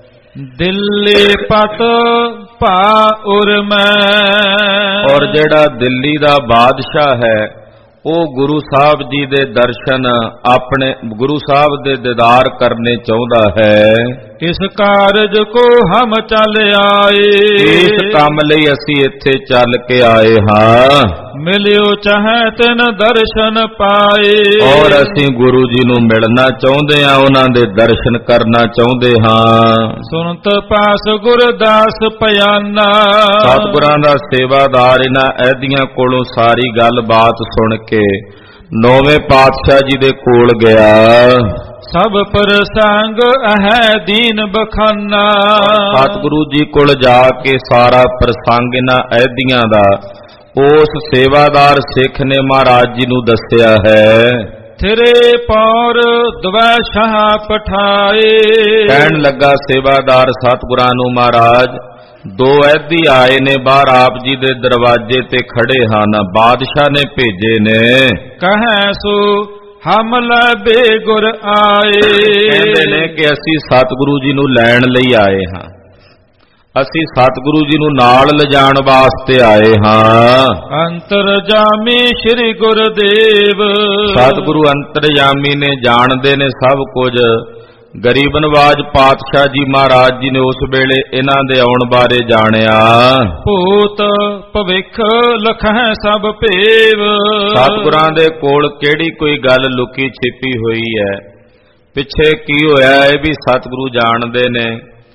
ਦਿੱਲੀ ਪਤ ਭਾ ਉਰ ਮੈਂ। ਔਰ ਜਿਹੜਾ ਦਿੱਲੀ ਦਾ ਬਾਦਸ਼ਾਹ ਹੈ ਉਹ ਗੁਰੂ ਸਾਹਿਬ ਜੀ ਦੇ ਦਰਸ਼ਨ, ਆਪਣੇ ਗੁਰੂ ਸਾਹਿਬ ਦੇ ਦੀਦਾਰ ਕਰਨੇ ਚਾਹੁੰਦਾ ਹੈ। ਇਸ ਕਾਰਜ ਕੋ ਹਮ ਚੱਲ ਆਏ। ਇਸ ਕੰਮ ਲਈ ਅਸੀਂ ਇੱਥੇ ਚੱਲ ਕੇ ਆਏ ਹਾਂ। ਮਿਲਿਓ ਚਾਹੇ ਤਿਨ ਦਰਸ਼ਨ ਪਾਏ। ਔਰ ਅਸੀਂ ਗੁਰੂ ਜੀ ਨੂੰ ਮਿਲਣਾ ਚਾਹੁੰਦੇ ਹਾਂ, ਉਹਨਾਂ ਦੇ ਦਰਸ਼ਨ ਕਰਨਾ ਚਾਹੁੰਦੇ ਹਾਂ। ਸੁਨਤ ਪਾਸ ਗੁਰਦਾਸ ਪਿਆਨਾ। ਸਤਿਗੁਰਾਂ ਦਾ ਸੇਵਾਦਾਰ ਇਹਨਾਂ ਐਦੀਆਂ ਕੋਲੋਂ ਸਾਰੀ ਗੱਲਬਾਤ ਸੁਣ ਕੇ ਨੌਵੇਂ ਪਾਤਸ਼ਾਹ ਜੀ ਦੇ ਕੋਲ ਗਿਆ। ਸਭ ਪ੍ਰਸੰਗ ਅਹੈ ਦੀਨ ਬਖਾਨਾ। ਸਤਿਗੁਰੂ ਜੀ ਕੋਲ ਜਾ ਕੇ ਸਾਰਾ ਪ੍ਰਸੰਗ ਇਹਨਾਂ ਐਦੀਆਂ ਦਾ ਉਸ ਸੇਵਾਦਾਰ ਸਿੱਖ ਨੇ ਮਹਾਰਾਜ ਜੀ ਨੂੰ ਦੱਸਿਆ ਹੈ। ਥਿਰੇ ਪੌਰ ਦਵੈ ਸ਼ਾਹ ਪਠਾਏ। ਕਹਿਣ ਲੱਗਾ ਸੇਵਾਦਾਰ ਸਤਿਗੁਰਾਂ ਨੂੰ, ਮਹਾਰਾਜ ਦੋ ਐਦੀ ਆਏ ਨੇ ਬਾਹਰ ਆਪ ਜੀ ਦੇ ਦਰਵਾਜ਼ੇ ਤੇ ਖੜੇ ਹਨ, ਬਾਦਸ਼ਾਹ ਨੇ ਭੇਜੇ ਨੇ। ਕਹੈ ਸੋ ਹਮ ਲੈ ਬੇਗੁਰ ਆਏ। ਕਹਿੰਦੇ ਨੇ ਕਿ ਅਸੀਂ ਸਤਿਗੁਰੂ ਜੀ ਨੂੰ ਲੈਣ ਲਈ ਆਏ ਹਾਂ, ਅਸੀਂ ਸਤਿਗੁਰੂ ਜੀ ਨੂੰ ਨਾਲ ਲਿਜਾਣ ਵਾਸਤੇ ਆਏ ਹਾਂ। ਅੰਤਰਜਾਮੀ ਸ੍ਰੀ ਗੁਰਦੇਵ। ਸਤਿਗੁਰੂ ਅੰਤਰਜਾਮੀ ਨੇ, ਜਾਣਦੇ ਨੇ ਸਭ ਕੁਝ। ਗਰੀਬ ਨਵਾਜ ਪਾਤਸ਼ਾਹ ਜੀ ਮਹਾਰਾਜ ਜੀ ਨੇ ਉਸ ਵੇਲੇ ਇਹਨਾਂ ਦੇ ਆਉਣ ਬਾਰੇ ਜਾਣਿਆ। ਭੂਤ ਭਵਿੱਖ ਲਖੈ ਸਭ ਭੇਵ। ਸਤਿਗੁਰਾਂ ਦੇ ਕੋਲ ਕਿਹੜੀ ਕੋਈ ਗੱਲ ਲੁਕੀ ਛਿਪੀ ਹੋਈ ਹੈ, ਪਿੱਛੇ ਕੀ ਹੋਇਆ ਇਹ ਵੀ ਸਤਿਗੁਰੂ ਜਾਣਦੇ ਨੇ।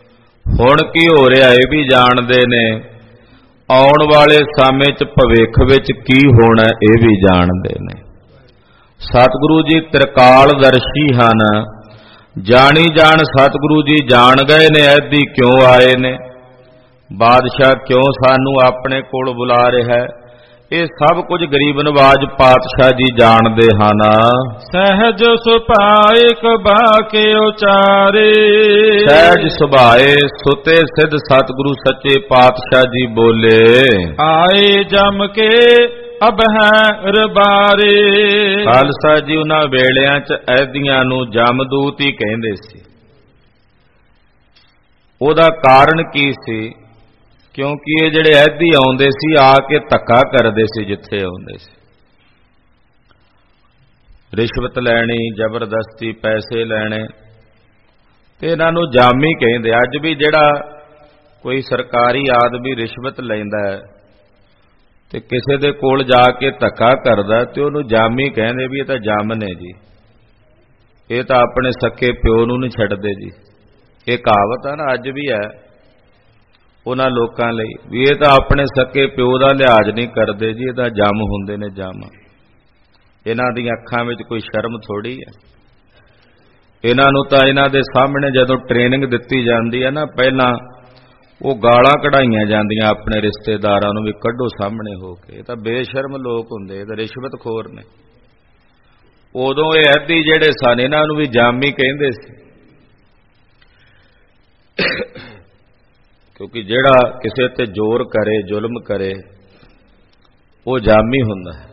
ਹੁਣ ਕੀ ਹੋ ਰਿਹਾ ਇਹ ਵੀ ਜਾਣਦੇ ਨੇ, ਆਉਣ ਵਾਲੇ ਸਮੇਂ 'ਚ ਭਵਿੱਖ ਵਿੱਚ ਕੀ ਹੋਣਾ ਇਹ ਵੀ ਜਾਣਦੇ ਨੇ। ਸਤਿਗੁਰੂ ਜੀ ਤ੍ਰਿਕਾਲਦਰਸ਼ੀ ਹਨ, ਜਾਣੀ ਜਾਣ ਸਤਿਗੁਰੂ ਜੀ ਜਾਣ ਗਏ ਨੇ ਐਦੀ ਕਿਉਂ ਆਏ ਨੇ, ਬਾਦਸ਼ਾਹ ਕਿਉਂ ਸਾਨੂੰ ਆਪਣੇ ਕੋਲ ਬੁਲਾ ਰਿਹਾ ਹੈ, ਇਹ ਸਭ ਕੁਝ ਗਰੀਬ ਨਵਾਜ ਪਾਤਸ਼ਾਹ ਜੀ ਜਾਣਦੇ ਹਨ। ਸਹਿਜ ਸੁਭਾਏ ਕਬਾਕੇ ਉਚਾਰੇ, ਸਹਿਜ ਸੁਭਾਏ ਸੁਤੇ ਸਿੱਧ ਸਤਿਗੁਰੂ ਸੱਚੇ ਪਾਤਸ਼ਾਹ ਜੀ ਬੋਲੇ, ਆਏ ਜਮ ਕੇ ਅਬ ਹੈ ਰਬਾਰੇ। ਖਾਲਸਾ ਜੀ ਉਹਨਾਂ ਵੇਲਿਆਂ 'ਚ ਐਦੀਆਂ ਨੂੰ ਜਮਦੂਤ ਹੀ ਕਹਿੰਦੇ ਸੀ। ਉਹਦਾ ਕਾਰਨ ਕੀ ਸੀ? ਕਿਉਂਕਿ ਇਹ ਜਿਹੜੇ ਐਦੀ ਆਉਂਦੇ ਸੀ ਆ ਕੇ ਧੱਕਾ ਕਰਦੇ ਸੀ, ਜਿੱਥੇ ਆਉਂਦੇ ਸੀ ਰਿਸ਼ਵਤ ਲੈਣੀ, ਜ਼ਬਰਦਸਤੀ ਪੈਸੇ ਲੈਣੇ, ਤੇ ਇਹਨਾਂ ਨੂੰ ਜਾਮੀ ਕਹਿੰਦੇ। ਅੱਜ ਵੀ ਜਿਹੜਾ ਕੋਈ ਸਰਕਾਰੀ ਆਦਮੀ ਰਿਸ਼ਵਤ ਲੈਂਦਾ ਹੈ ਤੇ ਕਿਸੇ ਦੇ ਕੋਲ ਜਾ ਕੇ ਧੱਕਾ ਕਰਦਾ ਤੇ ਉਹਨੂੰ ਜਾਮੀ ਕਹਿੰਦੇ ਵੀ ਇਹ ਤਾਂ ਜੰਮ ਨੇ ਜੀ, ਇਹ ਤਾਂ ਆਪਣੇ ਸੱਕੇ ਪਿਓ ਨੂੰ ਨਹੀਂ ਛੱਡਦੇ ਜੀ। ਇਹ ਕਹਾਵਤ ਹੈ ਨਾ, ਅੱਜ ਵੀ ਹੈ ਉਹਨਾਂ ਲੋਕਾਂ ਲਈ ਵੀ ਇਹ ਤਾਂ ਆਪਣੇ ਸੱਕੇ ਪਿਓ ਦਾ ਲਿਹਾਜ਼ ਨਹੀਂ ਕਰਦੇ ਜੀ, ਇਹ ਤਾਂ ਜੰਮ ਹੁੰਦੇ ਨੇ ਜੰਮ। ਇਹਨਾਂ ਦੀਆਂ ਅੱਖਾਂ ਵਿੱਚ ਕੋਈ ਸ਼ਰਮ ਥੋੜੀ ਹੈ। ਇਹਨਾਂ ਨੂੰ ਤਾਂ ਇਹਨਾਂ ਦੇ ਸਾਹਮਣੇ ਜਦੋਂ ਟ੍ਰੇਨਿੰਗ ਦਿੱਤੀ ਜਾਂਦੀ ਹੈ ਨਾ, ਪਹਿਲਾਂ ਉਹ ਗਾਲਾਂ ਕਢਾਈਆਂ ਜਾਂਦੀਆਂ ਆਪਣੇ ਰਿਸ਼ਤੇਦਾਰਾਂ ਨੂੰ ਵੀ ਕੱਢੋ ਸਾਹਮਣੇ ਹੋ ਕੇ, ਇਹ ਤਾਂ ਬੇਸ਼ਰਮ ਲੋਕ ਹੁੰਦੇ, ਇਹ ਤਾਂ ਰਿਸ਼ਵਤਖੋਰ ਨੇ। ਉਦੋਂ ਇਹ ਐਦੀ ਜਿਹੜੇ ਸਨ ਇਹਨਾਂ ਨੂੰ ਵੀ ਜਾਮੀ ਕਹਿੰਦੇ ਸੀ, ਕਿਉਂਕਿ ਜਿਹੜਾ ਕਿਸੇ ਤੇ ਜ਼ੋਰ ਕਰੇ, ਜ਼ੁਲਮ ਕਰੇ, ਉਹ ਜਾਮੀ ਹੁੰਦਾ ਹੈ।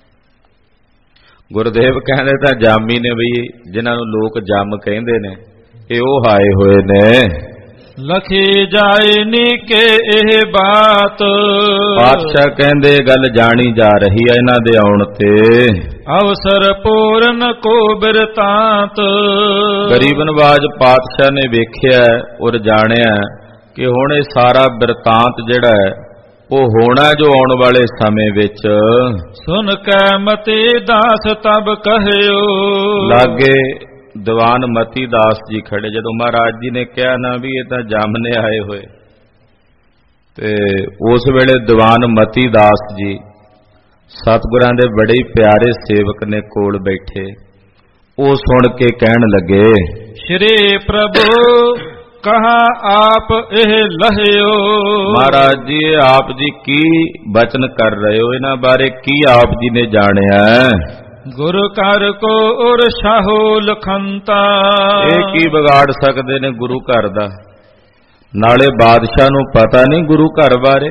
ਗੁਰਦੇਵ ਕਹਿੰਦੇ ਤਾਂ ਜਾਮੀ ਨੇ ਵੀ, ਜਿਨ੍ਹਾਂ ਨੂੰ ਲੋਕ ਜੰਮ ਕਹਿੰਦੇ ਨੇ, ਇਹ ਉਹ ਆਏ ਹੋਏ ਨੇ। ਲਖੀ ਜਾਏ ਨੀ ਕਿ ਇਹ ਬਾਤ, ਪਾਤਸ਼ਾਹ ਕਹਿੰਦੇ ਗੱਲ ਜਾਣੀ ਜਾ ਰਹੀ ਹੈ ਇਹਨਾਂ ਦੇ ਆਉਣ ਤੇ। ਅਵਸਰ ਪੂਰਨ ਕੋ ਬਿਰਤਾਂਤ, ਗਰੀਬ ਨਵਾਜ ਪਾਤਸ਼ਾਹ ਨੇ ਵੇਖਿਆ ਔਰ ਜਾਣਿਆ ਕਿ ਹੁਣ ਇਹ ਸਾਰਾ ਬਿਰਤਾਂਤ ਜਿਹੜਾ ਹੈ ਉਹ ਹੋਣਾ ਜੋ ਆਉਣ ਵਾਲੇ ਸਮੇਂ ਵਿੱਚ। ਸੁਨ ਕੈ ਮਤੀ ਦਾਸ ਤਬ ਕਹਿਓ, ਲਾਗੇ ਦੀਵਾਨ ਮਤੀ ਦਾਸ ਜੀ ਖੜੇ। ਜਦੋਂ ਮਹਾਰਾਜ ਜੀ ਨੇ ਕਿਹਾ ਨਾ ਵੀ ਇਹ ਤਾਂ ਜੰਮ ਨੇ ਆਏ ਹੋਏ, ਤੇ ਉਸ ਵੇਲੇ ਦੀਵਾਨ ਮਤੀ ਦਾਸ ਜੀ ਸਤਿਗੁਰਾਂ ਦੇ ਬੜੇ ਹੀ ਪਿਆਰੇ ਸੇਵਕ ਨੇ ਕੋਲ ਬੈਠੇ। ਉਹ ਸੁਣ ਕੇ ਕਹਿਣ ਲੱਗੇ, ਸ਼੍ਰੀ ਪ੍ਰਭੂ ਕਹਾ ਆਪ ਇਹ ਲਹਿਓ। ਮਹਾਰਾਜ ਜੀ ਆਪ ਜੀ ਕੀ ਬਚਨ ਕਰ ਰਹੇ ਹੋ, ਇਹਨਾਂ ਬਾਰੇ ਕੀ ਆਪ ਜੀ ਨੇ ਜਾਣਿਆ? ਗੁਰੂ ਘਰ ਕੋ ਉਰ ਸ਼ਾਹੋ ਲਖੰਤਾ, ਇਹ ਕੀ ਵਿਗਾੜ ਸਕਦੇ ਨੇ ਗੁਰੂ ਘਰ ਦਾ? ਨਾਲੇ ਬਾਦਸ਼ਾਹ ਨੂੰ ਪਤਾ ਨਹੀਂ ਗੁਰੂ ਘਰ ਬਾਰੇ,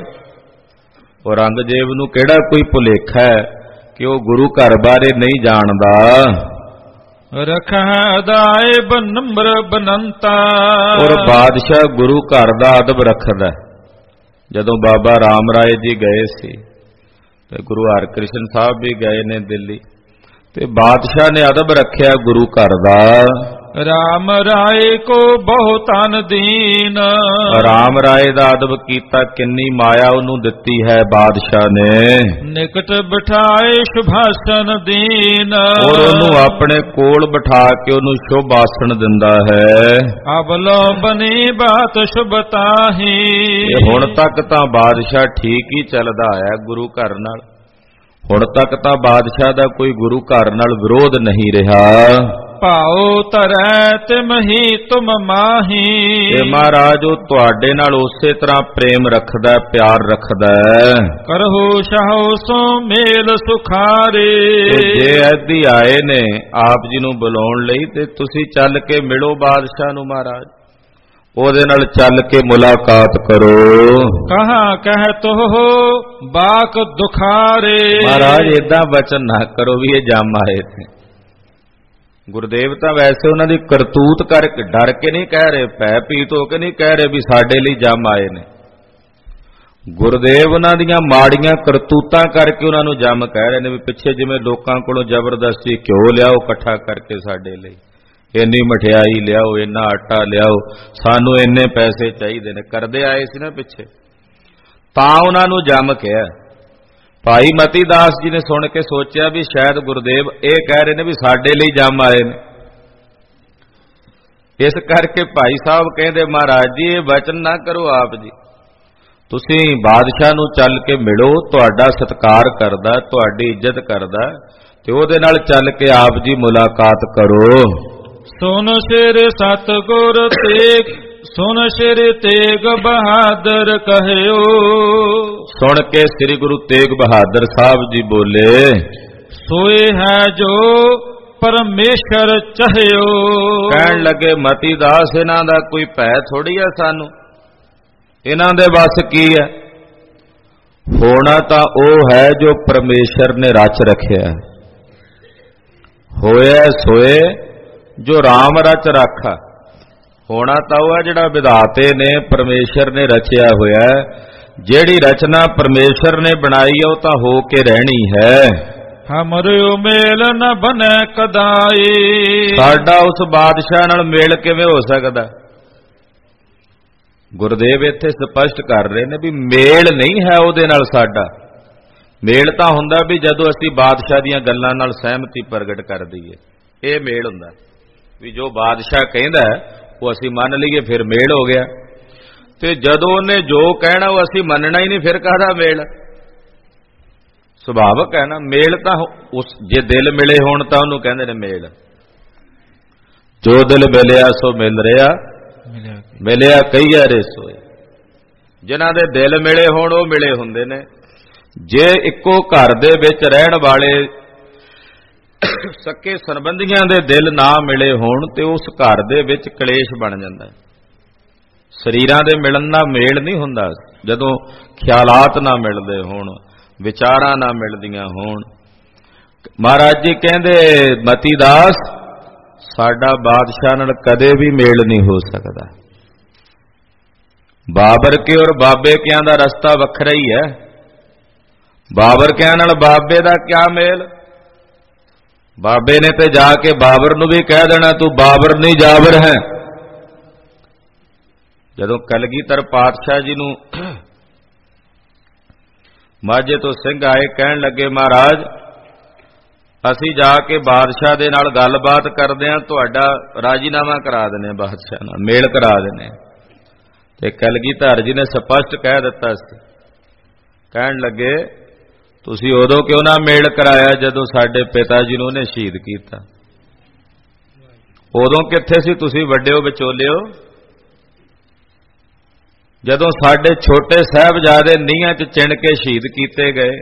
ਔਰੰਗਜ਼ੇਬ ਨੂੰ ਕਿਹੜਾ ਕੋਈ ਭੁਲੇਖਾ ਹੈ ਕਿ ਉਹ ਗੁਰੂ ਘਰ ਬਾਰੇ ਨਹੀਂ ਜਾਣਦਾ। ਰਖੈ ਅਦਾਏ ਬਨੰਬਰ ਬਨੰਤਾ, ਔਰ ਬਾਦਸ਼ਾਹ ਗੁਰੂ ਘਰ ਦਾ ਅਦਬ ਰੱਖਦਾ। ਜਦੋਂ ਬਾਬਾ ਰਾਮ ਰਾਏ ਜੀ ਗਏ ਸੀ ਤੇ ਗੁਰੂ ਹਰਕ੍ਰਿਸ਼ਨ ਸਾਹਿਬ ਵੀ ਗਏ ਨੇ ਦਿੱਲੀ, ਤੇ ਬਾਦਸ਼ਾਹ ਨੇ ਅਦਬ ਰੱਖਿਆ ਗੁਰੂ ਘਰ ਦਾ। ਰਾਮ ਰਾਏ ਕੋ ਬਹੁਤਨ ਦੀਨ, ਰਾਮ ਰਾਏ ਦਾ ਅਦਬ ਕੀਤਾ, ਕਿੰਨੀ ਮਾਇਆ ਉਹਨੂੰ ਦਿੱਤੀ ਹੈ ਬਾਦਸ਼ਾਹ ਨੇ। ਨਿਕਟ ਬਿਠਾਏ ਸ਼ੁਭਾਸਨ ਦੀਨ, ਔਰ ਉਹਨੂੰ ਆਪਣੇ ਕੋਲ ਬਿਠਾ ਕੇ ਉਹਨੂੰ ਸ਼ੁਭ ਆਸਣ ਦਿੰਦਾ ਹੈ। ਅਬਲੋ ਬਨੀ ਬਾਤ ਸ਼ੁਭਤਾਹੀ, ਹੁਣ ਤੱਕ ਤਾਂ ਬਾਦਸ਼ਾਹ ਠੀਕ ਹੀ ਚੱਲਦਾ ਆਇਆ ਗੁਰੂ ਘਰ ਨਾਲ। ਹੁਣ ਤੱਕ ਤਾਂ ਬਾਦਸ਼ਾਹ ਦਾ ਕੋਈ ਗੁਰੂ ਘਰ ਨਾਲ ਵਿਰੋਧ ਨਹੀਂ ਰਿਹਾ। ਭਾਉ ਧਰੈ ਤਿਮਹੀ ਤੁਮ ਮਾਹੀ, ਤੇ ਮਹਾਰਾਜ ਉਹ ਤੁਹਾਡੇ ਨਾਲ ਉਸੇ ਤਰ੍ਹਾਂ ਪ੍ਰੇਮ ਰੱਖਦਾ, ਪਿਆਰ ਰੱਖਦਾ। ਕਰਹੁ ਸ਼ਾਹੋ ਸੋ ਮੇਲ ਸੁਖਾਰੇ, ਜੇ ਐਦੀ ਆਏ ਨੇ ਆਪ ਜੀ ਨੂੰ ਬੁਲਾਉਣ ਲਈ ਤੇ ਤੁਸੀਂ ਚੱਲ ਕੇ ਮਿਲੋ ਬਾਦਸ਼ਾਹ ਨੂੰ। ਮਹਾਰਾਜ ਉਹਦੇ ਨਾਲ ਚੱਲ ਕੇ ਮੁਲਾਕਾਤ ਕਰੋ। ਕਹਾ ਕਹਿ ਤੋ ਬਾਕ ਦੁਖਾਰੇ, ਮਹਾਰਾਜ ਏਦਾਂ ਬਚਨ ਨਾ ਕਰੋ ਵੀ ਇਹ ਜੰਮ ਆਏ ਥੇ। ਗੁਰਦੇਵ ਤਾਂ ਵੈਸੇ ਉਹਨਾਂ ਦੀ ਕਰਤੂਤ ਕਰਕੇ ਡਰ ਕੇ ਨਹੀਂ ਕਹਿ ਰਹੇ, ਭੈ ਭੀਤ ਹੋ ਕੇ ਨਹੀਂ ਕਹਿ ਰਹੇ ਵੀ ਸਾਡੇ ਲਈ ਜੰਮ ਆਏ ਨੇ। ਗੁਰਦੇਵ ਉਹਨਾਂ ਦੀਆਂ ਮਾੜੀਆਂ ਕਰਤੂਤਾਂ ਕਰਕੇ ਉਹਨਾਂ ਨੂੰ ਜੰਮ ਕਹਿ ਰਹੇ ਨੇ, ਵੀ ਪਿੱਛੇ ਜਿਵੇਂ ਲੋਕਾਂ ਕੋਲੋਂ ਜ਼ਬਰਦਸਤੀ ਘਿਓ ਲਿਆਓ ਇਕੱਠਾ ਕਰਕੇ ਸਾਡੇ ਲਈ, ਇੰਨੀ ਮਠਿਆਈ ਲਿਆਓ, ਇੰਨਾ ਆਟਾ ਲਿਆਓ, ਸਾਨੂੰ ਇੰਨੇ ਪੈਸੇ ਚਾਹੀਦੇ ਨੇ, ਕਰਦੇ ਆਏ ਸੀ ਨਾ ਪਿੱਛੇ, ਤਾਂ ਉਹਨਾਂ ਨੂੰ ਜੰਮ ਕਿਹਾ। ਭਾਈ ਮਤੀ ਦਾਸ ਜੀ ਨੇ ਸੁਣ ਕੇ ਸੋਚਿਆ ਵੀ ਸ਼ਾਇਦ ਗੁਰਦੇਵ ਇਹ ਕਹਿ ਰਹੇ ਨੇ ਵੀ ਸਾਡੇ ਲਈ ਜੰਮ ਆਏ ਨੇ। इस करके भाई साहब कहते महाराज जी ये वचन ना करो आप जी, तुसी बादशाह नूं चल के मिलो, तुहाडा सत्कार करदा, तुहाडी इज्जत करदा, ते ओहदे नाल चल के आप जी मुलाकात करो। सुन सिर सतगुर तेग, सुन सिर तेग बहादुर कहयो। सुन के श्री गुरु तेग बहादुर साहब जी बोले, सोए है जो परमेश्वर चाह्यो। कहन लगे मती दास इन्हां दा कोई भै थोड़ी है, सानू इन्हां दे बस की है, होना तां ओह है जो परमेश्वर ने रच रखिया, होया सोए जो राम रच रखा। होना तां ओह है जिहड़ा विधाते ने परमेश्वर ने रचिया होया, जिहड़ी रचना परमेश्वर ने बनाई है ओह तां हो के रहनी है। हमरो मेल न बने कदाई, साडा उस बादशाह नाल मेल किवें हो सकदा? गुरदेव इत्थे स्पष्ट कर रहे ने भी मेल नहीं है उहदे नाल साडा। मेल तां हुंदा भी जदों असीं बादशाह दीयां गल्लां नाल सहमति प्रगट कर दईए, इह मेल हुंदा भी जो बादशाह कहंदा ओह असीं मन लईए फिर मेल हो गया, ते जदों उहने जो कहना ओह असीं मनना ही नहीं फिर काहदा मेल? सुभावक है ना, मेल तां उस जे दिल मिले होण तां उहनूं कहंदे ने मेल। जो दिल मिलिया सो मिल रिहा, मिलिया कईया रे सोए। जिन्हां दे दिल मिले होण ओह मिले हुंदे ने। जे इक्को घर दे विच रहण वाले सक्के संबंधियां दे दिल ना मिले होण ते उस घर दे विच कलेश बन जांदा है। शरीरां दे मिलन नाल मेल नहीं हुंदा, जदों ख्यालात ना मिलदे होण, विचारां ना मिलदियां होण। महाराज जी कहंदे मती दास साडा बादशाह नाल कदे भी मेल नहीं हो सकदा। बाबर के और बाबे कियां दा रस्ता वखरा ही है। बाबर कियां नाल बाबे दा क्या मेल? बाबे ने ते जाके बाबर नूं भी कह देना तू बाबर नहीं जाबर है। जदों कलगीधर पातशाह जी नूं माझे तो सिंह आए, कहन लगे महाराज असी जाके बादशाह दे नाल गलबात करदे हां, तुहाडा राजीनामा करा देने बादशाह नाल, मेल करा देने। ते कलगीधर जी ने स्पष्ट कह दिता सी, कहन लगे तुसी उदों क्यों ना मेल कराया जदों साडे पिता जी नूं उहने शहीद कीता, उदों कित्थे सी तुसी वड्डे हो विचोले हो? जदों साडे छोटे साहिबजादे नीहां च चिण के शहीद कीते गए,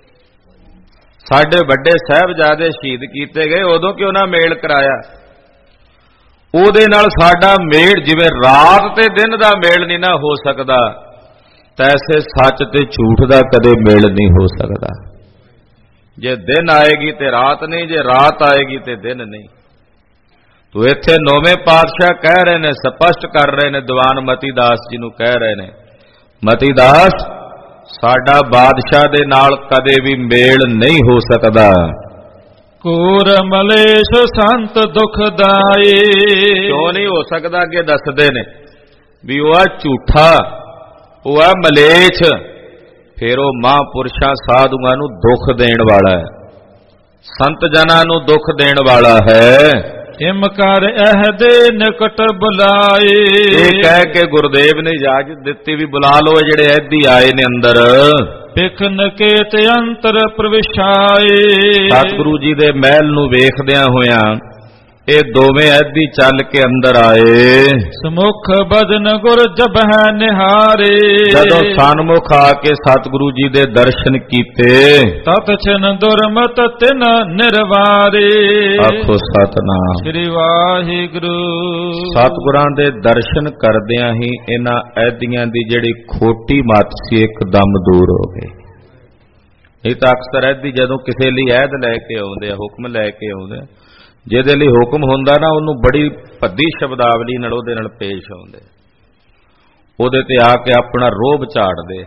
साडे वड्डे साहिबजादे शहीद कीते गए, उदों क्यों ना मेल कराया? उहदे नाल साडा मेल जिवें रात ते दिन दा मेल नहीं ना हो सकदा, तैसे सच ते झूठ दा कदे मेल नहीं हो सकदा। जे दिन आएगी ते रात नहीं, जे रात आएगी ते दिन नहीं। तो इत्थे नौवें पातशाह कह रहे ने, स्पष्ट कर रहे ने, दीवान मती दास जी नूं कह रहे ने, मती दास साडा बादशाह दे नाल कदे भी मेल नहीं हो सकदा। कूर मलेश संत दुखदाई, क्यों नहीं हो सकदा? अगे दसदे ने भी वह झूठा, वह मलेछ, फिर वह महापुरुषां साधुआं नूं दुख देण वाला है, संत जनां नूं दुख देण वाला है। हिम कर अहदे निकट बुलाए, ये कह के गुरुदेव ने इजाजत दिती भी बुला लो जेड़े ऐदी आए ने अंदर। बिखन के ते अंतर प्रविशाए, सतगुरु जी दे महल नूं वेखदियां होयां ये दोवें ऐदी चल के अंदर आए। समुख बदन गुर जब है निहारे, जदों सन्मुख आके सतगुरु जी दे दर्शन कीते, तत छिन दुरमत तिन निर्वारे। आखो सतनाम श्री वाहिगुरु। सतगुरां दे दर्शन करदियां ही इन्हां ऐदियां दी जिहड़ी खोटी मत सी एकदम दूर हो गई। नहीं तां अक्सर ऐदी जदों किसे लई ऐद लैके आउंदे, हुक्म लैके आउंदे, ਜਿਹਦੇ ਲਈ ਹੁਕਮ ਹੁੰਦਾ ਨਾ ਉਹਨੂੰ ਬੜੀ ਭੱਦੀ ਸ਼ਬਦਾਵਲੀ ਨਾਲ ਉਹਦੇ ਨਾਲ ਪੇਸ਼ ਆਉਂਦੇ, ਉਹਦੇ ਤੇ ਆ ਕੇ ਆਪਣਾ ਰੋਬ ਝਾੜਦੇ।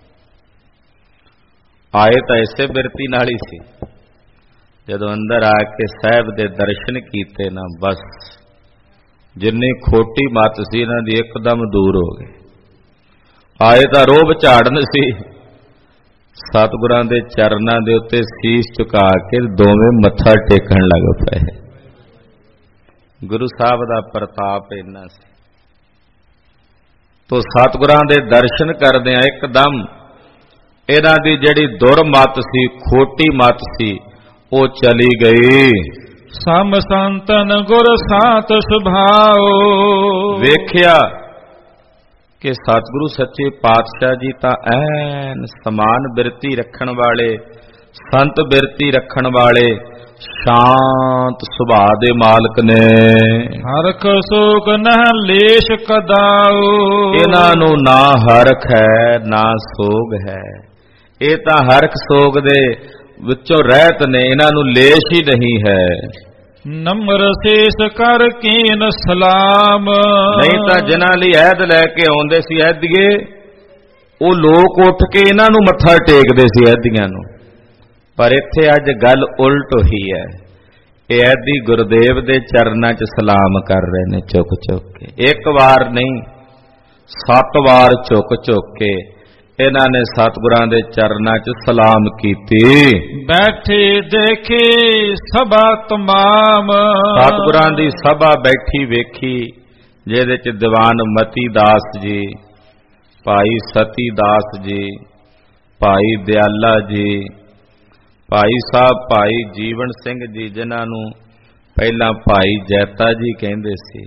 ਆਏ ਤਾਂ ਇਸੇ ਬਿਰਤੀ ਨਾਲ ਹੀ ਸੀ, ਜਦੋਂ ਅੰਦਰ ਆ ਕੇ ਸਾਹਿਬ ਦੇ ਦਰਸ਼ਨ ਕੀਤੇ ਨਾ, ਬਸ ਜਿੰਨੀ ਖੋਟੀ ਮੱਤ ਸੀ ਇਹਨਾਂ ਦੀ ਇੱਕਦਮ ਦੂਰ ਹੋ ਗਈ। ਆਏ ਤਾਂ ਰੋਬ ਝਾੜਨ ਸੀ, ਸਤਿਗੁਰਾਂ ਦੇ ਚਰਨਾਂ ਦੇ ਉੱਤੇ ਸੀਸ ਝੁਕਾ ਕੇ ਦੋਵੇਂ ਮੱਥਾ ਟੇਕਣ ਲੱਗ ਪਏ। ਗੁਰੂ ਸਾਹਿਬ ਦਾ ਪ੍ਰਤਾਪ ਇੰਨਾ ਸੀ। ਤੋ ਸਤਿਗੁਰਾਂ ਦੇ ਦਰਸ਼ਨ ਕਰਦਿਆਂ ਇੱਕਦਮ ਇਹਨਾਂ ਦੀ ਜਿਹੜੀ ਦੁਰਮਤ ਸੀ, ਖੋਟੀ ਮਤ ਸੀ, ਉਹ ਚਲੀ ਗਈ। ਸਮ ਸੰਤਨ ਗੁਰ ਸਾਤ ਸੁਭਾਓ। ਵੇਖਿਆ ਕਿ ਸਤਿਗੁਰੂ ਸੱਚੇ ਪਾਤਸ਼ਾਹ ਜੀ ਤਾਂ ਐਨ ਸਮਾਨ ਬਿਰਤੀ ਰੱਖਣ ਵਾਲੇ, ਸੰਤ ਬਿਰਤੀ ਰੱਖਣ ਵਾਲੇ, ਸ਼ਾਂਤ ਸੁਭਾਅ ਦੇ ਮਾਲਕ ਨੇ। ਹਰਖ ਸੋਗ ਨਹ ਲੇਸ਼ ਕਦਾਓ। ਇਹਨਾਂ ਨੂੰ ਨਾ ਹਰਖ ਹੈ ਨਾ ਸੋਗ ਹੈ, ਇਹ ਤਾਂ ਹਰਖ ਸੋਗ ਦੇ ਵਿੱਚੋਂ ਰਹਿਤ ਨੇ, ਇਹਨਾਂ ਨੂੰ ਲੇਸ਼ ਹੀ ਨਹੀਂ ਹੈ। ਨਮਰ ਸੇਸ ਕਰ ਕੀਨ ਸਲਾਮ। ਨਹੀਂ ਤਾਂ ਜਿਨ੍ਹਾਂ ਲਈ ਐਦ ਲੈ ਕੇ ਆਉਂਦੇ ਸੀ ਐਦੀਏ, ਉਹ ਲੋਕ ਉੱਠ ਕੇ ਇਹਨਾਂ ਨੂੰ ਮੱਥਾ ਟੇਕਦੇ ਸੀ ਐਦੀਆਂ ਨੂੰ। ਪਰ ਇੱਥੇ ਅੱਜ ਗੱਲ ਉਲਟ ਹੋਈ ਹੈ, ਇਹ ਐਦੀ ਗੁਰਦੇਵ ਦੇ ਚਰਨਾਂ 'ਚ ਸਲਾਮ ਕਰ ਰਹੇ ਨੇ ਝੁਕ ਝੁਕ ਕੇ। ਇੱਕ ਵਾਰ ਨਹੀਂ, ਸੱਤ ਵਾਰ ਝੁਕ ਝੁਕ ਕੇ ਇਹਨਾਂ ਨੇ ਸਤਿਗੁਰਾਂ ਦੇ ਚਰਨਾਂ 'ਚ ਸਲਾਮ ਕੀਤੀ। ਬੈਠੇ ਦੇਖੇ ਸਭਾ ਤਮਾਮ। ਸਤਿਗੁਰਾਂ ਦੀ ਸਭਾ ਬੈਠੀ ਵੇਖੀ, ਜਿਹਦੇ 'ਚ ਦੀਵਾਨ ਮਤੀ ਦਾਸ ਜੀ, ਭਾਈ ਸਤੀ ਦਾਸ ਜੀ, ਭਾਈ ਦਿਆਲਾ ਜੀ, ਭਾਈ ਸਾਹਿਬ ਭਾਈ ਜੀਵਨ ਸਿੰਘ ਜੀ, ਜਿਨ੍ਹਾਂ ਨੂੰ ਪਹਿਲਾਂ ਭਾਈ ਜੈਤਾ ਜੀ ਕਹਿੰਦੇ ਸੀ,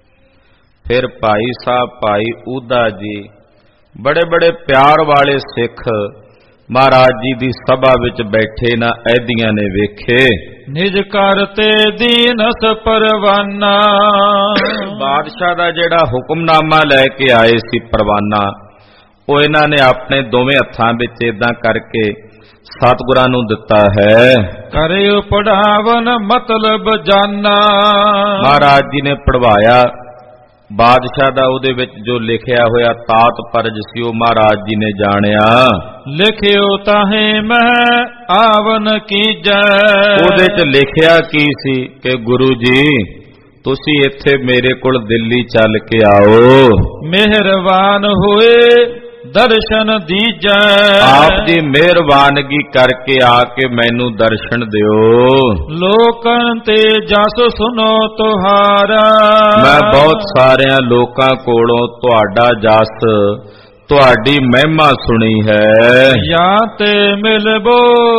ਫਿਰ ਭਾਈ ਸਾਹਿਬ ਭਾਈ ਊਦਾ ਜੀ, ਬੜੇ ਬੜੇ ਪਿਆਰ ਵਾਲੇ ਸਿੱਖ ਮਹਾਰਾਜ ਜੀ ਦੀ ਸਭਾ ਵਿੱਚ ਬੈਠੇ ਨਾ ਐਦੀਆਂ ਨੇ ਵੇਖੇ। ਨਿਜ ਕਰਤੇ ਦੀਨਸ ਪਰਵਾਨਾ। ਬਾਦਸ਼ਾਹ ਦਾ ਜਿਹੜਾ ਹੁਕਮਨਾਮਾ ਲੈ ਕੇ ਆਏ ਸੀ ਪਰਵਾਨਾ, ਉਹ ਇਹਨਾਂ ਨੇ ਆਪਣੇ ਦੋਵੇਂ ਹੱਥਾਂ ਵਿੱਚ ਏਦਾਂ ਕਰਕੇ ਸਤਿਗੁਰਾਂ ਨੂੰ ਦਿੱਤਾ ਹੈ। ਕਰਿਓ ਪੜਾਵਨ ਮਤਲਬ ਜਾਨਾ। ਮਹਾਰਾਜ ਜੀ ਨੇ ਪੜਵਾਇਆ। ਬਾਦਸ਼ਾਹ ਦਾ ਉਹਦੇ ਵਿੱਚ ਜੋ ਲਿਖਿਆ ਹੋਇਆ ਤਾਤ ਪਰਜ ਸੀ, ਉਹ ਮਹਾਰਾਜ ਜੀ ਨੇ ਜਾਣਿਆ। ਲਿਖਿਓ ਤਾਹੇ ਮਹਿ ਆਵਨ ਕੀਜੈ। ਉਹਦੇ 'ਚ ਲਿਖਿਆ ਕੀ ਸੀ ਕਿ ਗੁਰੂ ਜੀ ਤੁਸੀਂ ਇੱਥੇ ਮੇਰੇ ਕੋਲ ਦਿੱਲੀ ਚੱਲ ਕੇ ਆਓ। ਮਿਹਰਬਾਨ ਹੋਏ ਦਰਸ਼ਨ ਦੀਜੈ। ਆਪ ਜੀ ਮਿਹਰਬਾਨਗੀ ਕਰਕੇ ਆ ਕੇ ਮੈਨੂੰ ਦਰਸ਼ਨ ਦਿਓ। ਲੋਕਨ ਤੇ ਜਸ ਸੁਨੋ ਤੁਹਾਰਾ। ਮੈਂ ਬਹੁਤ ਸਾਰਿਆਂ ਲੋਕਾਂ ਕੋਲੋਂ ਤੁਹਾਡਾ ਜਸ, ਤੁਹਾਡੀ ਮਹਿਮਾ ਸੁਣੀ ਹੈ। ਜਾਂ ਤੇ ਮਿਲਬੋ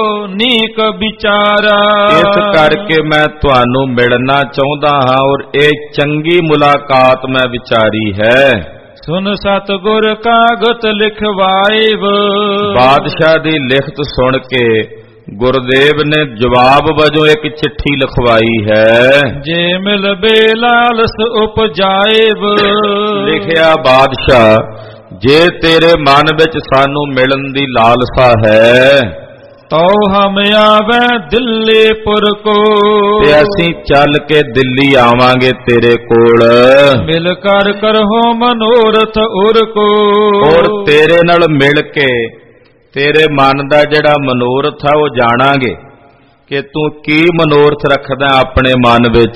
ਨੀਕ ਵਿਚਾਰਾ। ਇਸ ਕਰਕੇ ਮੈਂ ਤੁਹਾਨੂੰ ਮਿਲਣਾ ਚਾਹੁੰਦਾ ਹਾਂ ਔਰ ਇਹ ਚੰਗੀ ਮੁਲਾਕਾਤ ਮੈਂ ਵਿਚਾਰੀ ਹੈ। ਸੁਨ ਸਤਿਗੁਰ ਕਾਗਤ ਲਿਖਵਾਇਬ। ਬਾਦਸ਼ਾਹ ਦੀ ਲਿਖਤ ਸੁਣ ਕੇ ਗੁਰਦੇਵ ਨੇ ਜਵਾਬ ਵਜੋਂ ਇੱਕ ਚਿੱਠੀ ਲਿਖਵਾਈ ਹੈ। ਜੇ ਮਿਲਬੇ ਲਾਲਸ ਉਪਜਾਇਬ। ਲਿਖਿਆ ਬਾਦਸ਼ਾਹ, ਜੇ ਤੇਰੇ ਮਨ ਵਿੱਚ ਸਾਨੂੰ ਮਿਲਣ ਦੀ ਲਾਲਸਾ ਹੈ ਤੋ ਹਮ ਆਵੇ ਦਿੱਲੀ ਪੁਰ ਕੋ। ਤੇ ਅਸੀਂ ਚੱਲ ਕੇ ਦਿੱਲੀ ਆਵਾਂਗੇ ਤੇਰੇ ਕੋਲ। ਮਿਲ ਕਰ ਕਰਹੁ ਮਨੋਰਥ ਉਰ ਕੋ। ਔਰ ਤੇਰੇ ਨਾਲ ਮਿਲ ਕੇ ਤੇਰੇ ਮਨ ਦਾ ਜਿਹੜਾ ਮਨੋਰਥ ਆ ਉਹ ਜਾਣਾਂਗੇ ਕਿ ਤੂੰ ਕੀ ਮਨੋਰਥ ਰੱਖਦਾ ਆਪਣੇ ਮਨ ਵਿੱਚ।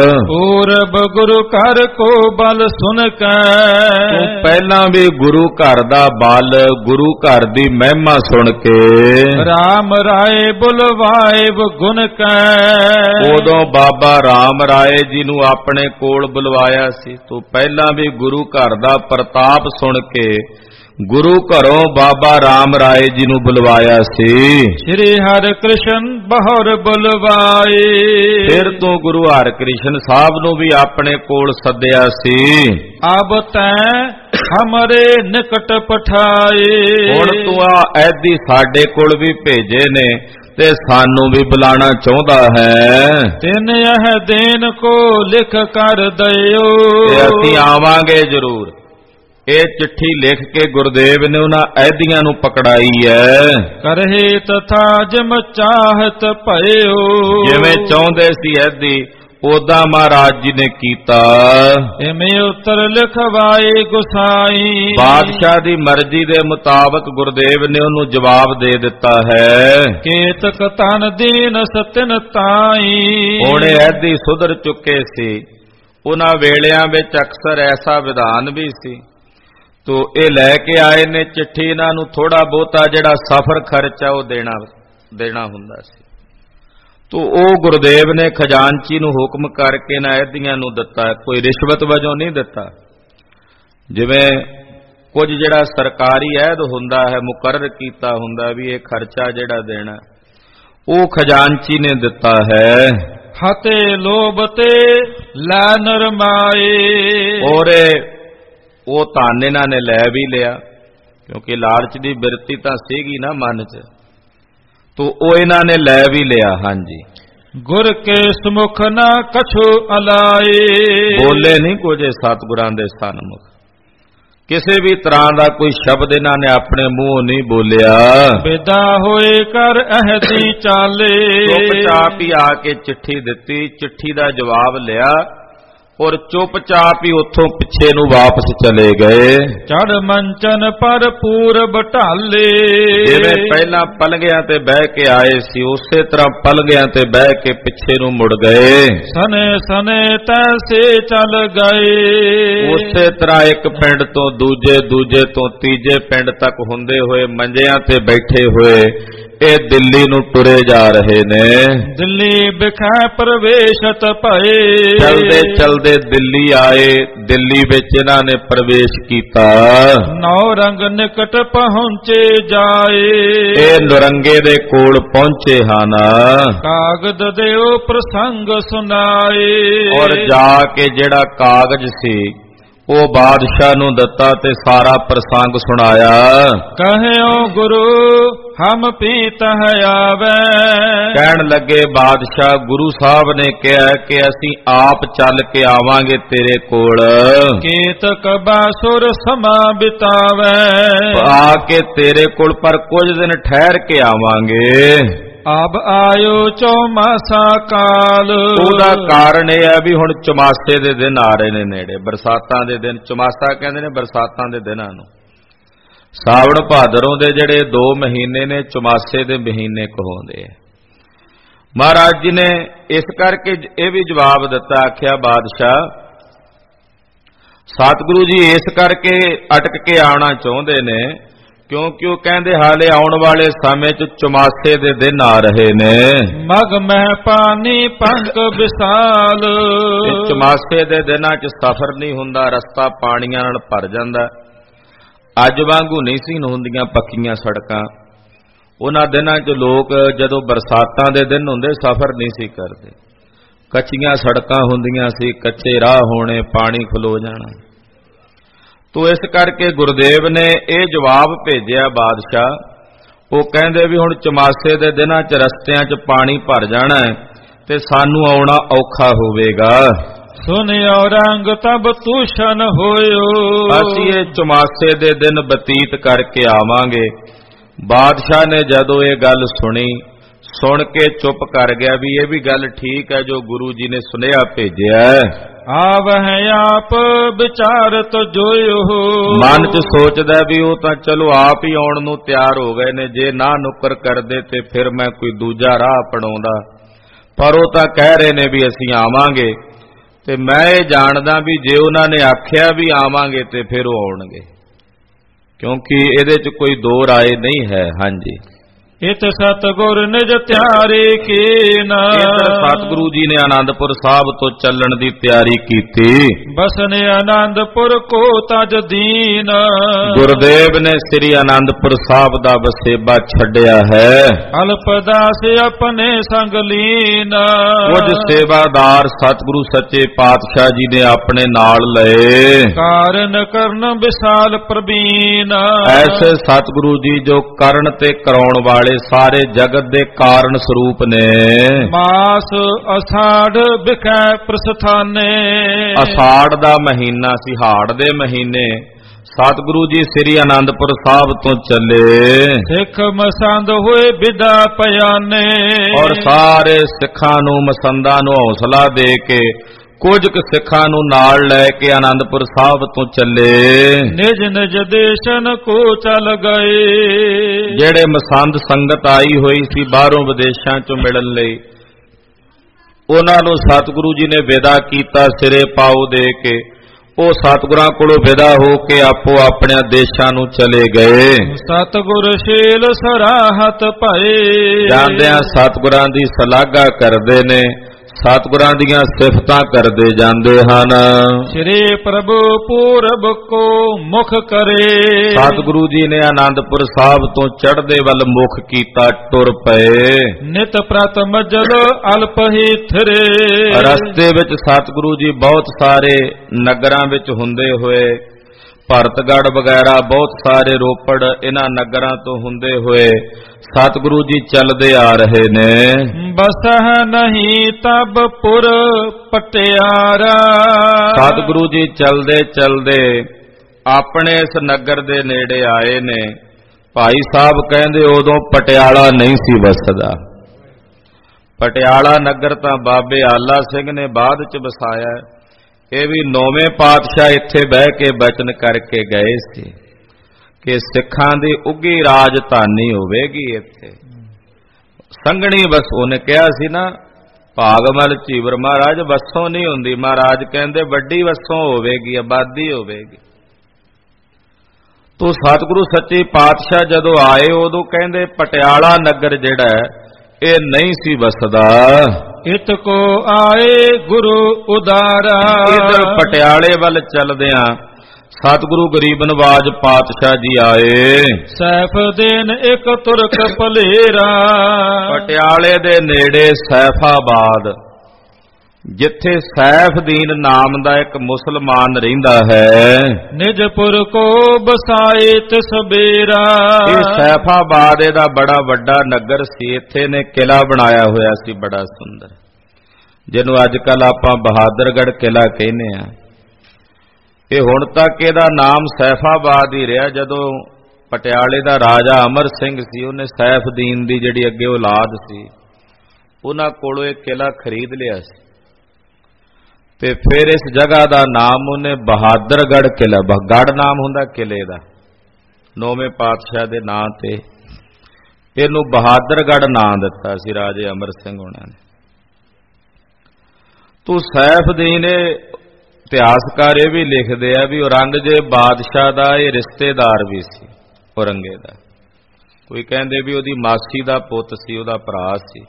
ਪੂਰਬ ਗੁਰੂ ਘਰ ਕੋ ਬਲ ਸੁਨ ਕੇ। ਤੂੰ ਪਹਿਲਾਂ ਵੀ ਗੁਰੂ ਘਰ ਦਾ ਬਲ, ਗੁਰੂ ਘਰ ਦੀ ਮਹਿਮਾ ਸੁਣ ਕੇ ਰਾਮ ਰਾਏ ਬੁਲਵਾਏ ਗੁਣ ਕੈ। ਉਦੋਂ ਬਾਬਾ ਰਾਮ ਰਾਏ ਜੀ ਨੂੰ ਆਪਣੇ ਕੋਲ ਬੁਲਵਾਇਆ ਸੀ। ਤੂੰ ਪਹਿਲਾਂ ਵੀ ਗੁਰੂ ਘਰ ਦਾ ਪ੍ਰਤਾਪ ਸੁਣ ਕੇ ਗੁਰੂ ਘਰੋਂ ਬਾਬਾ ਰਾਮ ਰਾਏ ਜੀ ਨੂੰ ਬੁਲਵਾਇਆ ਸੀ। ਸ਼੍ਰੀ ਹਰਿ ਕ੍ਰਿਸ਼ਨ ਬਹੁਰ ਬੁਲਵਾਏ। ਫਿਰ ਤੂੰ ਗੁਰੂ ਹਰਿ ਕ੍ਰਿਸ਼ਨ ਸਾਹਿਬ ਨੂੰ ਵੀ ਆਪਣੇ ਕੋਲ ਸੱਦਿਆ ਸੀ। ਅਬ ਤੈਂ ਹਮਰੇ ਨਿਕਟ ਪਠਾਏ। ਹੁਣ ਤੂੰ ਆ ਐਦੀ ਸਾਡੇ ਕੋਲ ਵੀ ਭੇਜੇ ਨੇ ਤੇ ਸਾਨੂੰ ਵੀ ਬੁਲਾਣਾ ਚਾਹੁੰਦਾ ਹੈ। ਤਿਨ ਇਹ ਦੇਨ ਕੋ ਲਿਖ ਕਰ ਦਿਓ। ਤੇ ਅਸੀਂ ਆਵਾਂਗੇ ਜ਼ਰੂਰ। ਇਹ ਚਿੱਠੀ ਲਿਖ ਕੇ ਗੁਰਦੇਵ ਨੇ ਉਹਨਾਂ ਐਦੀਆਂ ਨੂੰ ਪਕੜਾਈ ਹੈ। ਕਰਹੇ ਤਥਾ ਜਿਮ ਚਾਹਤ ਭਇਓ। ਜਿਵੇਂ ਚਾਹੁੰਦੇ ਸੀ ਐਦੀ ਉਦਾਂ ਮਹਾਰਾਜ ਜੀ ਨੇ ਕੀਤਾ। ਇਵੇਂ ਉੱਤਰ ਲਿਖਵਾਏ ਗੁਸਾਈ। ਬਾਦਸ਼ਾਹ ਦੀ ਮਰਜ਼ੀ ਦੇ ਮੁਤਾਬਕ ਗੁਰਦੇਵ ਨੇ ਉਹਨੂੰ ਜਵਾਬ ਦੇ ਦਿੱਤਾ ਹੈ। ਕੇਤਕ ਤਨ ਦੀਨ ਸਤਿਨ ਤਾਈ। ਹੁਣ ਐਦੀ ਸੁਧਰ ਚੁੱਕੇ ਸੀ। ਉਹਨਾਂ ਵੇਲਿਆਂ ਵਿੱਚ ਅਕਸਰ ਐਸਾ ਵਿਧਾਨ ਵੀ ਸੀ। ਤੋ ਇਹ ਲੈ ਕੇ ਆਏ ਨੇ ਚਿੱਠੀ, ਇਹਨਾਂ ਨੂੰ ਥੋੜਾ ਬਹੁਤਾ ਜਿਹੜਾ ਸਫ਼ਰ ਖਰਚਾ ਉਹ ਦੇਣਾ ਦੇਣਾ ਹੁੰਦਾ ਸੀ। ਤੋ ਉਹ ਗੁਰਦੇਵ ਨੇ ਖਜ਼ਾਨਚੀ ਨੂੰ ਹੁਕਮ ਕਰਕੇ ਨਾ ਐਦੀਆਂ ਨੂੰ ਦਿੱਤਾ, ਕੋਈ ਰਿਸ਼ਵਤ ਵਜੋਂ ਨਹੀਂ ਦਿੱਤਾ। ਜਿਵੇਂ ਕੁਝ ਜਿਹੜਾ ਸਰਕਾਰੀ ਅਹਿਦ ਹੁੰਦਾ ਹੈ, ਮੁਕਰਰ ਕੀਤਾ ਹੁੰਦਾ ਵੀ ਇਹ ਖਰਚਾ ਜਿਹੜਾ ਦੇਣਾ, ਉਹ ਖਜ਼ਾਨਚੀ ਨੇ ਦਿੱਤਾ ਹੈ। ਹਤੇ ਲੋਭ ਤੇ ਲੈ ਨਰਮਾਏ, ਔਰ ਉਹ ਧਨ ਇਹਨਾਂ ਨੇ ਲੈ ਵੀ ਲਿਆ, ਕਿਉਂਕਿ ਲਾਲਚ ਦੀ ਬਿਰਤੀ ਤਾਂ ਸੀਗੀ ਨਾ ਮਨ 'ਚ, ਤੋ ਉਹ ਇਹਨਾਂ ਨੇ ਲੈ ਵੀ ਲਿਆ। ਹਾਂਜੀ, ਗੁਰ ਕੇ ਸਮੁਖ ਨਾ ਕਛੂ ਅਲਾਏ, ਬੋਲੇ ਨਹੀਂ ਕੁਝ ਸਤਿਗੁਰਾਂ ਦੇ ਸਨਮੁਖ, ਕਿਸੇ ਵੀ ਤਰ੍ਹਾਂ ਦਾ ਕੋਈ ਸ਼ਬਦ ਇਹਨਾਂ ਨੇ ਆਪਣੇ ਮੂੰਹੋਂ ਨਹੀਂ ਬੋਲਿਆ। ਵਿਦਾ ਹੋਏ ਕਰ ਅਹਦੀ ਚਾਲੇ, ਚੁੱਪਚਾਪ ਹੀ ਆ ਕੇ ਚਿੱਠੀ ਦਿੱਤੀ, ਚਿੱਠੀ ਦਾ ਜਵਾਬ ਲਿਆ ਔਰ ਚੁੱਪਚਾਪ ਹੀ ਉੱਥੋਂ ਪਿੱਛੇ ਨੂੰ ਵਾਪਸ ਚਲੇ ਗਏ। ਚੜ ਮੰਚਨ ਪਰ ਪੂਰਬ ਢਾਲੇ, ਜਿਵੇਂ ਪਹਿਲਾਂ ਪਲੰਘਿਆਂ ਤੇ ਬਹਿ ਕੇ ਆਏ ਸੀ ਉਸੇ ਤਰ੍ਹਾਂ ਪਲੰਘਿਆਂ ਤੇ ਬਹਿ ਕੇ ਪਿੱਛੇ ਨੂੰ ਮੁੜ ਗਏ। ਸਨੇ ਸਨੇ ਤੈਸੇ ਚੱਲ ਗਏ, ਉਸੇ ਤਰ੍ਹਾਂ ਇੱਕ ਪਿੰਡ ਤੋਂ ਦੂਜੇ, ਦੂਜੇ ਤੋਂ ਤੀਜੇ ਪਿੰਡ ਤੱਕ ਹੁੰਦੇ ਹੋਏ ਮੰਜਿਆਂ ਤੇ ਬੈਠੇ ਹੋਏ ਇਹ ਦਿੱਲੀ ਨੂੰ ਤੁਰੇ ਜਾ ਰਹੇ ਨੇ। ਦਿੱਲੀ ਬਿਖੈ ਪ੍ਰਵੇਸ਼ਤ ਭਏ, ਚਲਦੇ ਚਲਦੇ ਦਿੱਲੀ ਆਏ, ਦਿੱਲੀ ਵਿੱਚ ਇਹਨਾਂ ਨੇ ਪ੍ਰਵੇਸ਼ ਕੀਤਾ। ਨੌ ਰੰਗ ਨਿਕਟ ਪਹੁੰਚੇ ਜਾਏ, ਇਹ ਨਰੰਗੇ ਦੇ ਕੋਲ ਪਹੁੰਚੇ ਹਨ। ਕਾਗਦ ਦਿਓ ਪ੍ਰਸੰਗ ਸੁਨਾਏ, ਔਰ ਜਾ ਕੇ ਜਿਹੜਾ ਕਾਗਜ਼ ਸੀ ਉਹ ਬਾਦਸ਼ਾਹ ਨੂੰ ਦਿੱਤਾ ਤੇ ਸਾਰਾ ਪ੍ਰਸੰਗ ਸੁਣਾਇਆ। ਕਹਿਓ ਗੁਰੂ ਹਮ ਪੀਤ ਹੈ ਆਵੈ, ਕਹਿਣ ਲੱਗੇ ਬਾਦਸ਼ਾਹ ਗੁਰੂ ਸਾਹਿਬ ਨੇ ਕਿਹਾ ਕਿ ਅਸੀਂ ਆਪ ਚੱਲ ਕੇ ਆਵਾਂਗੇ ਤੇਰੇ ਕੋਲ, ਕੀਤਕ ਬਾਸੁਰ ਸਮਾ ਬਿਤਾਵੈ, ਆ ਕੇ ਤੇਰੇ ਕੋਲ ਪਰ ਕੁਝ ਦਿਨ ਠਹਿਰ ਕੇ ਆਵਾਂਗੇ। ਅਬ ਆਇਓ ਚੌਮਾਸਾ ਕਾਲ, ਉਹਦਾ ਕਾਰਨ ਇਹ ਹੈ ਵੀ ਹੁਣ ਚੁਮਾਸੇ ਦੇ ਦਿਨ ਆ ਰਹੇ ਨੇ ਨੇੜੇ, ਬਰਸਾਤਾਂ ਦੇ ਦਿਨ। ਚੁਮਾਸਾ ਕਹਿੰਦੇ ਨੇ ਬਰਸਾਤਾਂ ਦੇ ਦਿਨਾਂ ਨੂੰ। ਸਾਵਣ ਭਾਦਰੋਂ ਦੇ ਜਿਹੜੇ ਦੋ ਮਹੀਨੇ ਨੇ ਚੁਮਾਸੇ ਦੇ ਮਹੀਨੇ ਕਹਾਉਂਦੇ ਆ। ਮਹਾਰਾਜ ਜੀ ਨੇ ਇਸ ਕਰਕੇ ਇਹ ਵੀ ਜਵਾਬ ਦਿੱਤਾ, ਆਖਿਆ ਬਾਦਸ਼ਾਹ ਸਤਿਗੁਰੂ ਜੀ ਇਸ ਕਰਕੇ ਅਟਕ ਕੇ ਆਉਣਾ ਚਾਹੁੰਦੇ ਨੇ ਕਿਉਂਕਿ ਉਹ ਕਹਿੰਦੇ ਹਾਲੇ ਆਉਣ ਵਾਲੇ ਸਮੇਂ 'ਚ ਚੁਮਾਸੇ ਦੇ ਦਿਨ ਆ ਰਹੇ ਨੇ। ਮਗ ਮਹਿ ਪਾਣੀ ਪੰਕ ਵਿਸਾਲ, ਚੁਮਾਸੇ ਦੇ ਦਿਨਾਂ 'ਚ ਸਫ਼ਰ ਨਹੀਂ ਹੁੰਦਾ, ਰਸਤਾ ਪਾਣੀਆਂ ਨਾਲ ਭਰ ਜਾਂਦਾ। ਅੱਜ ਵਾਂਗੂ ਨਹੀਂ ਸੀ ਹੁੰਦੀਆਂ ਪੱਕੀਆਂ ਸੜਕਾਂ। ਉਹਨਾਂ ਦਿਨਾਂ 'ਚ ਲੋਕ ਜਦੋਂ ਬਰਸਾਤਾਂ ਦੇ ਦਿਨ ਹੁੰਦੇ ਸਫ਼ਰ ਨਹੀਂ ਸੀ ਕਰਦੇ, ਕੱਚੀਆਂ ਸੜਕਾਂ ਹੁੰਦੀਆਂ ਸੀ, ਕੱਚੇ ਰਾਹ ਹੋਣੇ, ਪਾਣੀ ਖਲੋ ਜਾਣਾ। ਤੋ ਇਸ ਕਰਕੇ ਗੁਰਦੇਵ ਨੇ ਇਹ ਜਵਾਬ ਭੇਜਿਆ ਬਾਦਸ਼ਾਹ, ਉਹ ਕਹਿੰਦੇ ਵੀ ਹੁਣ ਚੁਮਾਸੇ ਦੇ ਦਿਨਾਂ 'ਚ ਰਸਤਿਆਂ 'ਚ ਪਾਣੀ ਭਰ ਜਾਣਾ ਤੇ ਸਾਨੂੰ ਆਉਣਾ ਔਖਾ ਹੋਵੇਗਾ। ਸੁਨਿਓ ਰੰਗ ਤਬ ਤੂਸ਼ਨ ਹੋਇਓ, ਅਸੀਂ ਇਹ ਚੁਮਾਸੇ ਦੇ ਦਿਨ ਬਤੀਤ ਕਰਕੇ ਆਵਾਂਗੇ। ਬਾਦਸ਼ਾਹ ਨੇ ਜਦੋਂ ਇਹ ਗੱਲ ਸੁਣੀ, ਸੁਣ ਕੇ ਚੁੱਪ ਕਰ ਗਿਆ ਵੀ ਇਹ ਵੀ ਗੱਲ ਠੀਕ ਹੈ ਜੋ ਗੁਰੂ ਜੀ ਨੇ ਸੁਨੇਹਾ ਭੇਜਿਆ। ਆਵਹਿ ਆਪ ਵਿਚਾਰਤ ਜੋਇਓ, ਮਨ 'ਚ ਸੋਚਦਾ ਵੀ ਉਹ ਤਾਂ ਚਲੋ ਆਪ ਹੀ ਆਉਣ ਨੂੰ ਤਿਆਰ ਹੋ ਗਏ ਨੇ, ਜੇ ਨਾ ਨੁੱਕਰ ਕਰਦੇ ਤੇ ਫਿਰ ਮੈਂ ਕੋਈ ਦੂਜਾ ਰਾਹ ਅਪਣਾਉਂਦਾ, ਪਰ ਉਹ ਤਾਂ ਕਹਿ ਰਹੇ ਨੇ ਵੀ ਅਸੀਂ ਆਵਾਂਗੇ। ਤੇ ਮੈਂ ਇਹ ਜਾਣਦਾ ਵੀ ਜੇ ਉਹਨਾਂ ਨੇ ਆਖਿਆ ਵੀ ਆਵਾਂਗੇ ਤੇ ਫਿਰ ਉਹ ਆਉਣਗੇ, ਕਿਉਂਕਿ ਇਹਦੇ 'ਚ ਕੋਈ ਦੋ ਰਾਏ ਨਹੀਂ ਹੈ। ਹਾਂਜੀ, ਇਤ ਸਤਿਗੁਰ ਨਿਜ ਤਿਆਰੀ ਕੀਨ, ਸਤਿਗੁਰੂ ਜੀ ਨੇ ਆਨੰਦਪੁਰ ਸਾਹਿਬ ਤੋਂ ਚੱਲਣ ਦੀ ਤਿਆਰੀ ਕੀਤੀ। ਬਸਨੇ ਆਨੰਦਪੁਰ ਕੋ ਤਜ ਦੀਨ, ਗੁਰਦੇਵ ਨੇ ਸ੍ਰੀ ਆਨੰਦਪੁਰ ਸਾਹਿਬ ਦਾ ਵਸੇਬਾ ਛੱਡਿਆ ਹੈ। ਅਲਪਦਾਸ ਆਪਣੇ ਸੰਗ ਲੀਨ, ਕੁਝ ਸੇਵਾਦਾਰ ਸਤਿਗੁਰੂ ਸੱਚੇ ਪਾਤਸ਼ਾਹ ਜੀ ਨੇ ਆਪਣੇ ਨਾਲ ਲਏ। ਕਾਰਨ ਕਰਨ ਵਿਸਾਲ ਪ੍ਰਬੀਨ, ਐਸੇ ਸਤਿਗੁਰੂ ਜੀ ਜੋ ਕਰਨ ਤੇ ਕਰਾਉਣ ਵਾਲੇ ਸਾਰੇ ਜਗਤ ਦੇ ਕਾਰਨ ਸਰੂਪ ਨੇ। ਮਾਸ ਅਸਾੜ ਵਿਖੈ ਪ੍ਰਸਥਾਨੇ, ਅਸਾੜ ਦਾ ਮਹੀਨਾ ਸੀ, ਹਾੜ ਦੇ ਮਹੀਨੇ ਸਤਿਗੁਰੂ ਜੀ ਸ੍ਰੀ ਆਨੰਦਪੁਰ ਸਾਹਿਬ ਤੋਂ ਚੱਲੇ। ਸਿੱਖ ਮਸੰਦ ਹੋਏ ਵਿਦਾ ਪਿਆਨੇ, ਔਰ ਸਾਰੇ ਸਿੱਖਾਂ ਨੂੰ ਮਸੰਦਾਂ ਨੂੰ ਹੌਸਲਾ ਦੇ ਕੇ ਕੁਝ ਕੁ ਸਿੱਖਾਂ ਨੂੰ ਨਾਲ ਲੈ ਕੇ ਆਨੰਦਪੁਰ ਸਾਹਿਬ ਤੋਂ ਚੱਲੇ। ਨਿਜ ਨਿਜ ਦੇਸ਼ਨ ਕੋ ਚੱਲ ਗਏ, ਜਿਹੜੇ ਮਸੰਦ ਸੰਗਤ ਆਈ ਹੋਈ ਸੀ ਬਾਹਰੋਂ ਵਿਦੇਸ਼ਾਂ ਚੋਂ ਮਿਲਣ ਲਈ, ਉਹਨਾਂ ਨੂੰ ਸਤਿਗੁਰੂ ਜੀ ਨੇ ਵਿਦਾ ਕੀਤਾ ਸਿਰੇ ਪਾਉ ਦੇ ਕੇ। ਉਹ ਸਤਿਗੁਰਾਂ ਕੋਲੋਂ ਵਿਦਾ ਹੋ ਕੇ ਆਪੋ ਆਪਣੇ ਦੇਸ਼ਾਂ ਨੂੰ ਚਲੇ ਗਏ। ਸਤਿਗੁਰ ਸ਼ੀਲ ਸਰਾਹਤ ਭਏ, ਜਾਂਦਿਆਂ ਸਤਿਗੁਰਾਂ ਦੀ ਸ਼ਲਾਘਾ ਕਰਦੇ ਨੇ, ਸਤਿਗੁਰਾਂ ਦੀਆਂ ਸਿਫਤਾਂ ਕਰਦੇ ਜਾਂਦੇ ਹਨ। ਸ੍ਰੀ ਪ੍ਰਭੂ ਪੂਰਬ ਕੋ ਮੁਖ ਕਰੇ, ਸਤਿਗੁਰੂ ਜੀ ਨੇ ਆਨੰਦਪੁਰ ਸਾਹਿਬ ਤੋਂ ਚੜ੍ਹਦੇ ਵੱਲ ਮੁਖ ਕੀਤਾ, ਟੁਰ ਪਏ। ਨਿਤ ਪ੍ਰਤ ਮਜਲ ਅਲਪ ਹੀ ਥਿਰੇ, ਰਸਤੇ ਵਿੱਚ ਸਤਿਗੁਰੂ ਜੀ ਬਹੁਤ ਸਾਰੇ ਨਗਰਾਂ ਵਿੱਚ ਹੁੰਦੇ ਹੋਏ, ਭਰਤਗੜ੍ਹ ਵਗੈਰਾ ਬਹੁਤ ਸਾਰੇ, ਰੋਪੜ, ਇਹਨਾਂ ਨਗਰਾਂ ਤੋਂ ਹੁੰਦੇ ਹੋਏ ਸਤਿਗੁਰੂ ਜੀ ਚੱਲਦੇ ਆ ਰਹੇ ਨੇ। ਬਸਹ ਨਹੀਂ ਤਬ ਪੁਰ ਪਟਿਆਰਾ, ਸਤਿਗੁਰੂ ਜੀ ਚਲਦੇ ਚਲਦੇ ਆਪਣੇ ਇਸ ਨਗਰ ਦੇ ਨੇੜੇ ਆਏ ਨੇ। ਭਾਈ ਸਾਹਿਬ ਕਹਿੰਦੇ ਉਦੋਂ ਪਟਿਆਲਾ ਨਹੀਂ ਸੀ ਵਸਦਾ। ਪਟਿਆਲਾ ਨਗਰ ਤਾਂ ਬਾਬੇ ਆਲਾ ਸਿੰਘ ਨੇ ਬਾਅਦ ਚ ਵਸਾਇਆ। ਇਹ ਵੀ ਨੌਵੇਂ ਪਾਤਸ਼ਾਹ ਇੱਥੇ ਬਹਿ ਕੇ ਬਚਨ ਕਰਕੇ ਗਏ ਸੀ ਕਿ ਸਿੱਖਾਂ ਦੀ ਉੱਗੀ ਰਾਜਧਾਨੀ ਹੋਵੇਗੀ ਇੱਥੇ। ਸੰਘਣੀ ਬਸ ਉਹਨੇ ਕਿਹਾ ਸੀ ਨਾ, ਭਾਗਮਲ ਝੀਵਰ ਮਹਾਰਾਜ ਵਸੋਂ ਨਹੀਂ ਹੁੰਦੀ, ਮਹਾਰਾਜ ਕਹਿੰਦੇ ਵੱਡੀ ਵਸੋਂ ਹੋਵੇਗੀ, ਆਬਾਦੀ ਹੋਵੇਗੀ। ਤੋ ਸਤਿਗੁਰੂ ਸੱਚੇ ਪਾਤਸ਼ਾਹ ਜਦੋਂ ਆਏ ਉਦੋਂ ਕਹਿੰਦੇ ਪਟਿਆਲਾ ਨਗਰ ਜਿਹੜਾ ਇਹ ਨਹੀਂ ਸੀ ਵਸਦਾ। ਇਤ ਕੋ ਆਏ ਗੁਰੂ ਉਦਾਰਾ, ਇਧਰ ਪਟਿਆਲੇ ਵੱਲ ਚੱਲਦਿਆਂ ਸਤਿਗੁਰੂ ਗਰੀਬ ਨਵਾਜ ਪਾਤਸ਼ਾਹ ਜੀ ਆਏ। ਸੈਫ ਦੇਨ ਇੱਕ ਤੁਰਕ ਭਲੇਰਾ, ਪਟਿਆਲੇ ਦੇ ਨੇੜੇ ਸੈਫਾਬਾਦ, ਜਿੱਥੇ ਸੈਫਦੀਨ ਨਾਮ ਦਾ ਇੱਕ ਮੁਸਲਮਾਨ ਰਹਿੰਦਾ ਹੈ। ਨਿਜਪੁਰ ਕੋ ਬਸਾਏ ਤਿਸ ਬੇਰਾ, ਇਹ ਸੈਫਾਬਾਦ ਇਹਦਾ ਬੜਾ ਵੱਡਾ ਨਗਰ ਸੀ। ਇੱਥੇ ਨੇ ਕਿਲਾ ਬਣਾਇਆ ਹੋਇਆ ਸੀ ਬੜਾ ਸੁੰਦਰ, ਜਿਹਨੂੰ ਅੱਜ ਕੱਲ ਆਪਾਂ ਬਹਾਦਰਗੜ੍ਹ ਕਿਲਾ ਕਹਿੰਦੇ ਆ। ਇਹ ਹੁਣ ਤੱਕ ਇਹਦਾ ਨਾਮ ਸੈਫਾਬਾਦ ਹੀ ਰਿਹਾ। ਜਦੋਂ ਪਟਿਆਲੇ ਦਾ ਰਾਜਾ ਅਮਰ ਸਿੰਘ ਸੀ, ਉਹਨੇ ਸੈਫਦੀਨ ਦੀ ਜਿਹੜੀ ਅੱਗੇ ਔਲਾਦ ਸੀ ਉਹਨਾਂ ਕੋਲੋਂ ਇਹ ਕਿਲਾ ਖਰੀਦ ਲਿਆ ਸੀ ਤੇ ਫਿਰ ਇਸ ਜਗ੍ਹਾ ਦਾ ਨਾਮ ਉਹਨੇ ਬਹਾਦਰਗੜ੍ਹ ਕਿਲਾ, ਗੜ੍ਹ ਨਾਮ ਹੁੰਦਾ ਕਿਲੇ ਦਾ, ਨੌਵੇਂ ਪਾਤਸ਼ਾਹ ਦੇ ਨਾਂ ਤੇ ਇਹਨੂੰ ਬਹਾਦਰਗੜ੍ਹ ਨਾਂ ਦਿੱਤਾ ਸੀ ਰਾਜੇ ਅਮਰ ਸਿੰਘ ਹੋਣਾ ਨੇ। ਤੂੰ ਸੈਫਦੀਨ, ਇਤਿਹਾਸਕਾਰ ਇਹ ਵੀ ਲਿਖਦੇ ਆ ਵੀ ਔਰੰਗਜ਼ੇਬ ਬਾਦਸ਼ਾਹ ਦਾ ਇਹ ਰਿਸ਼ਤੇਦਾਰ ਵੀ ਸੀ ਔਰੰਗੇ ਦਾ। ਕੋਈ ਕਹਿੰਦੇ ਵੀ ਉਹਦੀ ਮਾਸੀ ਦਾ ਪੁੱਤ ਸੀ, ਉਹਦਾ ਭਰਾ ਸੀ।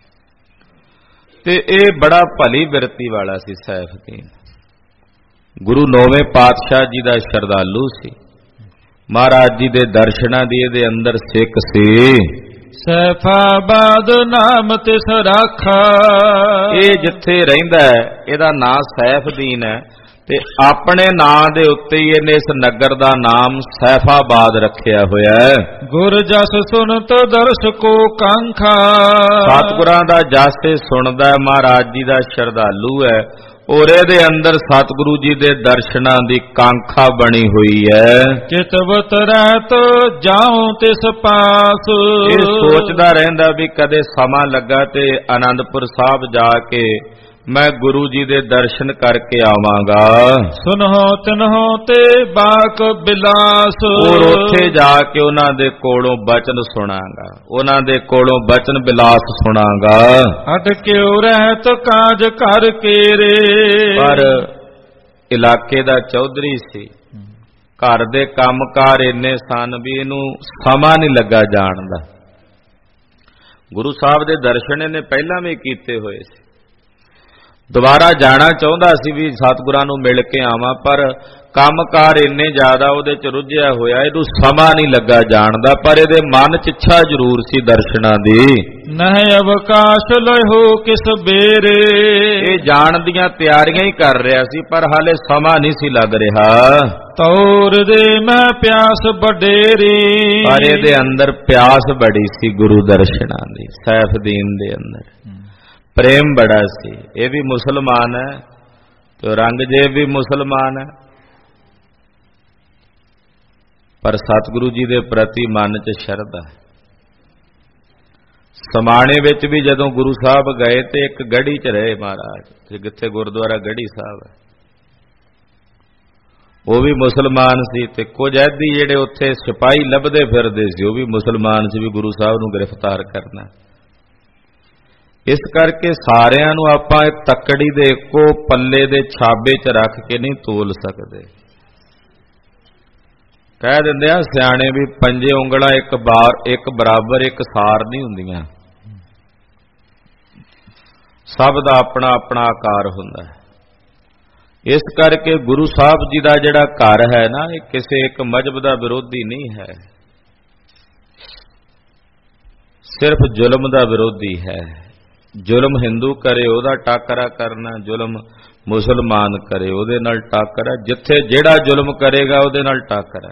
ਤੇ ਇਹ ਬੜਾ ਭਲੀ ਬਿਰਤੀ ਵਾਲਾ ਸੀ ਸੈਫਦੀਨ। ਗੁਰੂ ਨੌਵੇਂ ਪਾਤਸ਼ਾਹ ਜੀ ਦਾ ਸ਼ਰਧਾਲੂ ਸੀ। ਮਹਾਰਾਜ ਜੀ ਦੇ ਦਰਸ਼ਨਾਂ ਦੀ ਇਹਦੇ ਅੰਦਰ ਸਿੱਖ ਸੀ। ਸੈਫਾਬਾਦ ਨਾਮ ਤਿਸ ਰਾਖਾ, ਇਹ ਜਿੱਥੇ ਰਹਿੰਦਾ ਹੈ ਇਹਦਾ ਨਾਂ ਸੈਫਦੀਨ ਹੈ ਤੇ ਆਪਣੇ ਨਾਂ ਦੇ ਉੱਤੇ ਹੀ ਇਹਨੇ ਇਸ ਨਗਰ ਦਾ ਨਾਮ ਸੈਫਾਬਾਦ ਰੱਖਿਆ ਹੋਇਆ ਹੈ। ਗੁਰ ਜਸ ਸੁਨਤ ਦਰਸ਼ਕੋ ਕਾਂਖਾ, ਸਤਿਗੁਰਾਂ ਦਾ ਜਸ ਤੇ ਸੁਣਦਾ ਮਹਾਰਾਜ ਜੀ ਦਾ ਸ਼ਰਧਾਲੂ ਹੈ ਔਰ ਇਹਦੇ ਅੰਦਰ ਸਤਿਗੁਰੂ ਜੀ ਦੇ ਦਰਸ਼ਨਾਂ ਦੀ ਕਾਂਖਾ ਬਣੀ ਹੋਈ ਹੈ। ਚਿਤਵਤ ਰਹਿਤ ਜਾਉ ਤਿਸ ਪਾਸ, ਇਹ ਸੋਚਦਾ ਰਹਿੰਦਾ ਵੀ ਕਦੇ ਸਮਾਂ ਲੱਗਾ ਤੇ ਆਨੰਦਪੁਰ ਸਾਹਿਬ ਜਾ ਕੇ ਮੈਂ ਗੁਰੂ ਜੀ ਦੇ ਦਰਸ਼ਨ ਕਰਕੇ ਆਵਾਂਗਾ। ਸੁਨਹੁ ਤਿਨਹੁ ਤੇ ਬਾਕ ਬਿਲਾਸ, ਔਰ ਉੱਥੇ ਜਾ ਕੇ ਉਹਨਾਂ ਦੇ ਕੋਲੋਂ ਬਚਨ ਸੁਣਾਂਗਾ, ਉਹਨਾਂ ਦੇ ਕੋਲੋਂ ਬਚਨ ਬਿਲਾਸ ਸੁਣਾਂਗਾ। ਅਟ ਕਿਉ ਰਹਿਤ ਕਾਜ ਕਰ ਕੇਰੇ, ਪਰ ਇਲਾਕੇ ਦਾ ਚੌਧਰੀ ਸੀ, ਘਰ ਦੇ ਕੰਮਕਾਰ ਇੰਨੇ ਸਨ ਵੀ ਇਹਨੂੰ ਸਮਾਂ ਨਹੀਂ ਲੱਗਾ ਜਾਣ ਦਾ। ਗੁਰੂ ਸਾਹਿਬ ਦੇ ਦਰਸ਼ਨ ਇਹਨੇ ਪਹਿਲਾਂ ਵੀ ਕੀਤੇ ਹੋਏ ਸੀ, ਦੁਬਾਰਾ ਜਾਣਾ ਚਾਹੁੰਦਾ ਸੀ ਵੀ ਸਤਿਗੁਰਾਂ ਨੂੰ ਮਿਲ ਕੇ ਆਵਾਂ, ਪਰ ਕੰਮਕਾਰ ਇੰਨੇ ਜ਼ਿਆਦਾ ਉਹਦੇ ਚ ਰੁੱਝਿਆ ਹੋਇਆ ਇਹਨੂੰ ਸਮਾਂ ਨਹੀਂ ਲੱਗਾ ਜਾਣ ਦਾ। ਪਰ ਇਹਦੇ ਮਨ ਚ ਇੱਛਾ ਜ਼ਰੂਰ ਸੀ ਦਰਸ਼ਨਾਂ ਦੀ। ਨਹਿ ਅਵਕਾਸ਼ ਲਹੋ ਕਿਸ ਬੇਰੇ, ਇਹ ਜਾਣ ਦੀਆਂ ਤਿਆਰੀਆਂ ਹੀ ਕਰ ਰਿਹਾ ਸੀ ਪਰ ਹਾਲੇ ਸਮਾਂ ਨਹੀਂ ਸੀ ਲੱਗ ਰਿਹਾ। ਤੌਰ ਦੇ ਮੈਂ ਪਿਆਸ ਵਡੇਰੀ, ਪਰ ਇਹਦੇ ਅੰਦਰ ਪਿਆਸ ਬੜੀ ਸੀ ਗੁਰੂ ਦਰਸ਼ਨਾਂ ਦੀ। ਸੈਫਦੀਨ ਦੇ ਅੰਦਰ ਪ੍ਰੇਮ ਬੜਾ ਸੀ। ਇਹ ਵੀ ਮੁਸਲਮਾਨ ਹੈ ਤੇ ਔਰੰਗਜ਼ੇਬ ਵੀ ਮੁਸਲਮਾਨ ਹੈ, ਪਰ ਸਤਿਗੁਰੂ ਜੀ ਦੇ ਪ੍ਰਤੀ ਮਨ 'ਚ ਸ਼ਰਧਾ ਹੈ। ਸਮਾਣੇ ਵਿੱਚ ਵੀ ਜਦੋਂ ਗੁਰੂ ਸਾਹਿਬ ਗਏ ਤੇ ਇੱਕ ਗੜ੍ਹੀ 'ਚ ਰਹੇ ਮਹਾਰਾਜ, ਜਿੱਥੇ ਗੁਰਦੁਆਰਾ ਗੜ੍ਹੀ ਸਾਹਿਬ ਹੈ, ਉਹ ਵੀ ਮੁਸਲਮਾਨ ਸੀ ਤੇ ਕੁਝ ਐਦੀ ਜਿਹੜੇ ਉੱਥੇ ਸਿਪਾਹੀ ਲੱਭਦੇ ਫਿਰਦੇ ਸੀ ਉਹ ਵੀ ਮੁਸਲਮਾਨ ਸੀ ਵੀ ਗੁਰੂ ਸਾਹਿਬ ਨੂੰ ਗ੍ਰਿਫਤਾਰ ਕਰਨਾ। इस करके सारिਆਂ ਨੂੰ ਆਪਾਂ ਇੱਕ ਤੱਕੜੀ ਦੇ ਇੱਕੋ ਪੱਲੇ ਦੇ ਛਾਬੇ 'ਚ ਰੱਖ ਕੇ ਨਹੀਂ ਤੋਲ ਸਕਦੇ। ਕਹਿ ਦਿੰਦੇ ਆ ਸਿਆਣੇ ਵੀ ਪੰਜੇ ਉਂਗਲਾਂ ਇੱਕ ਬਾਰ ਇੱਕ ਬਰਾਬਰ ਇੱਕ ਸਾਰ ਨਹੀਂ ਹੁੰਦੀਆਂ, ਸਭ ਦਾ ਆਪਣਾ ਆਪਣਾ ਆਕਾਰ ਹੁੰਦਾ ਹੈ। ਇਸ ਕਰਕੇ ਗੁਰੂ ਸਾਹਿਬ ਜੀ ਦਾ ਜਿਹੜਾ ਘਰ ਹੈ ਨਾ, ਇਹ ਕਿਸੇ ਇੱਕ ਮਜ਼ਹਬ ਦਾ ਵਿਰੋਧੀ ਨਹੀਂ ਹੈ, ਸਿਰਫ ਜ਼ੁਲਮ ਦਾ ਵਿਰੋਧੀ ਹੈ। ਜ਼ੁਲਮ ਹਿੰਦੂ ਕਰੇ ਉਹਦਾ ਟਾਕਰਾ ਕਰਨਾ, ਜ਼ੁਲਮ ਮੁਸਲਮਾਨ ਕਰੇ ਉਹਦੇ ਨਾਲ ਟਾਕਰਾ, ਜਿੱਥੇ ਜਿਹੜਾ ਜ਼ੁਲਮ ਕਰੇਗਾ ਉਹਦੇ ਨਾਲ ਟਾਕਰਾ।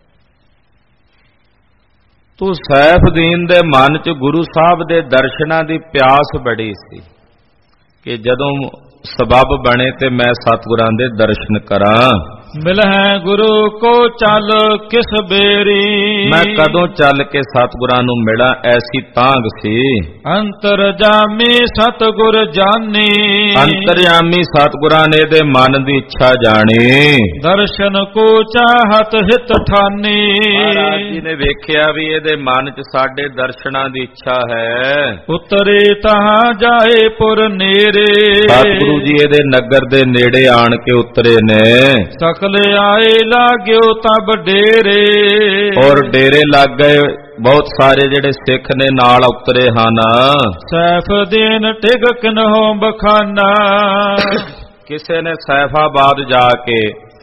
ਤੋ ਸੈਫਦੀਨ ਦੇ ਮਨ 'ਚ ਗੁਰੂ ਸਾਹਿਬ ਦੇ ਦਰਸ਼ਨਾਂ ਦੀ ਪਿਆਸ ਬੜੀ ਸੀ ਕਿ ਜਦੋਂ ਸਬਬ ਬਣੇ ਤੇ ਮੈਂ ਸਤਿਗੁਰਾਂ ਦੇ ਦਰਸ਼ਨ ਕਰਾਂ। ਮਿਲਹਿ ਗੁਰੂ ਕੋ ਚੱਲ ਕਿਸ ਬੇਰੀ, ਮੈਂ ਕਦੋਂ ਚੱਲ ਕੇ ਸਤਿਗੁਰਾਂ ਨੂੰ ਮਿਲਾਂ, ਐਸੀ ਤਾਂਘ ਸੀ। ਅੰਤਰਜਾਮੀ ਸਤਿਗੁਰ ਜਾਨੀ, ਅੰਤਰਜਾਮੀ ਸਤਿਗੁਰਾਂ ਨੇ ਇਹਦੇ ਮਨ ਦੀ ਇੱਛਾ ਜਾਣੀ। ਦਰਸ਼ਨ ਕੋ ਚਾਹਤ ਹਿਤ ਠਾਨੀ, ਮਹਾਰਾਜ ਜੀ ਨੇ ਵੇਖਿਆ ਵੀ ਇਹਦੇ ਮਨ 'ਚ ਸਾਡੇ ਦਰਸ਼ਨਾਂ ਦੀ ਇੱਛਾ ਹੈ। ਉਤਰੇ ਤਹਾਂ ਜਾਏ ਪੁਰ ਨੇਰੇ, ਸਤਿਗੁਰੂ ਜੀ ਇਹਦੇ ਨਗਰ ਦੇ ਨੇੜੇ ਆਣ ਕੇ ਉਤਰੇ ਨੇ। ਸਕਲ ਆਏ ਲਾਗਿਓ ਤਬ ਡੇਰੇ, ਔਰ ਡੇਰੇ ਲੱਗ ਗਏ, ਬਹੁਤ ਸਾਰੇ ਜਿਹੜੇ ਸਿੱਖ ਨੇ ਨਾਲ ਉਤਰੇ ਹਨ। ਸੈਫਦੀਨ ਟਿਕ ਕਿਨਹੋ ਬਖਾਨਾ, ਕਿਸੇ ਨੇ ਸੈਫਾਬਾਦ ਜਾ ਕੇ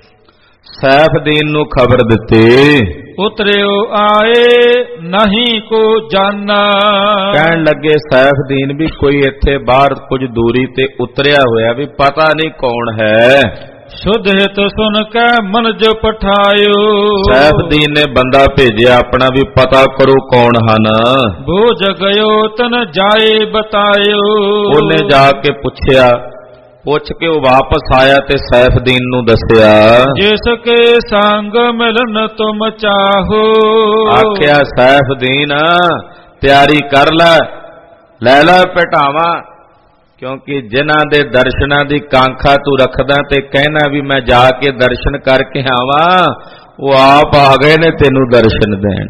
ਸੈਫਦੀਨ ਨੂੰ ਖਬਰ ਦਿੱਤੀ। ਉਤਰਿਓ ਆਏ ਨਹੀਂ ਕੋ ਜਾਨਾ, ਕਹਿਣ ਲੱਗੇ ਸੈਫਦੀਨ ਵੀ ਕੋਈ ਇੱਥੇ ਬਾਹਰ ਕੁਝ ਦੂਰੀ ਤੇ ਉਤਰਿਆ ਹੋਇਆ ਵੀ ਪਤਾ ਨਹੀਂ ਕੌਣ ਹੈ। ਸੁਧ ਹਿਤ ਸੁਨ ਕੇ ਮਨ ਜੋ ਪਠਾਇਓ, ਸੈਫਦੀਨ ਨੇ ਬੰਦਾ ਭੇਜਿਆ ਆਪਣਾ ਵੀ ਪਤਾ ਕਰੋ ਕੌਣ ਹਨ। ਬੋਝ ਗਇਓ ਤਨ ਜਾਏ ਬਤਾਇਓ, ਉਹਨੇ ਜਾ ਕੇ ਪੁੱਛਿਆ, ਪੁੱਛ ਕੇ ਉਹ ਵਾਪਸ ਆਇਆ ਤੇ ਸੈਫਦੀਨ ਨੂੰ ਦੱਸਿਆ। ਜਿਸ ਕੇ ਸੰਗ ਮਿਲਨ ਤੁਮ ਚਾਹੋ, ਆਖਿਆ ਸੈਫਦੀਨ ਤਿਆਰੀ ਕਰ ਲੈ, ਲੈ ਲੈ ਭਟਾਵਾ, ਕਿਉਂਕਿ ਜਿਨ੍ਹਾਂ ਦੇ ਦਰਸ਼ਨਾਂ ਦੀ ਕਾਂਖਾ ਤੂੰ ਰੱਖਦਾ ਤੇ ਕਹਿਣਾ ਵੀ ਮੈਂ ਜਾ ਕੇ ਦਰਸ਼ਨ ਕਰਕੇ ਆਵਾਂ, ਉਹ ਆਪ ਆ ਗਏ ਨੇ ਤੈਨੂੰ ਦਰਸ਼ਨ ਦੇਣ,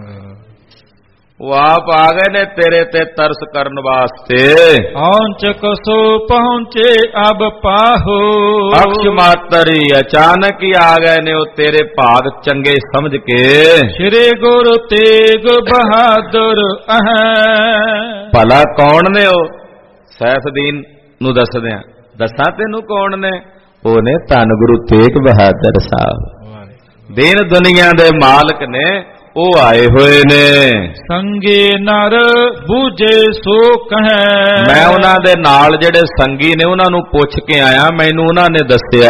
ਉਹ ਆਪ ਆ ਗਏ ਨੇ ਤੇਰੇ ਤੇ ਤਰਸ ਕਰਨ ਵਾਸਤੇ। ਪਹੁੰਚ ਕਸੋ ਪਹੁੰਚੇ ਅਬ ਪਾਹੋ, ਅਕਸ਼ ਮਾਤਰੀ ਅਚਾਨਕ ਹੀ ਆ ਗਏ ਨੇ ਉਹ ਤੇਰੇ ਭਾਗ ਚੰਗੇ ਸਮਝ ਕੇ। ਸ਼੍ਰੀ ਗੁਰੂ ਤੇਗ ਬਹਾਦਰ ਅਹ, ਭਲਾ ਕੌਣ ਨੇ ਉਹ? ਸੈਫਦੀਨ ਨੂੰ ਦੱਸਦੇ ਆ, ਦੱਸਾਂ ਤੈਨੂੰ ਕੌਣ ਨੇ? ਉਹ ਨੇ ਧੰਨ ਗੁਰੂ ਤੇਗ ਬਹਾਦਰ ਸਾਹਿਬ, ਦੀਨ ਦੁਨੀਆ ਦੇ ਮਾਲਕ ਨੇ, ਉਹ ਆਏ ਹੋਏ ਨੇ। ਸੰਗੇ ਨਰ ਬੂਝੇ ਸੋ ਕਹੈ, ਮੈਂ ਉਹਨਾਂ ਦੇ ਨਾਲ ਜਿਹੜੇ ਸੰਗੀ ਨੇ ਉਹਨਾਂ ਨੂੰ ਪੁੱਛ ਕੇ ਆਇਆ, ਮੈਨੂੰ ਉਹਨਾਂ ਨੇ ਦੱਸਿਆ।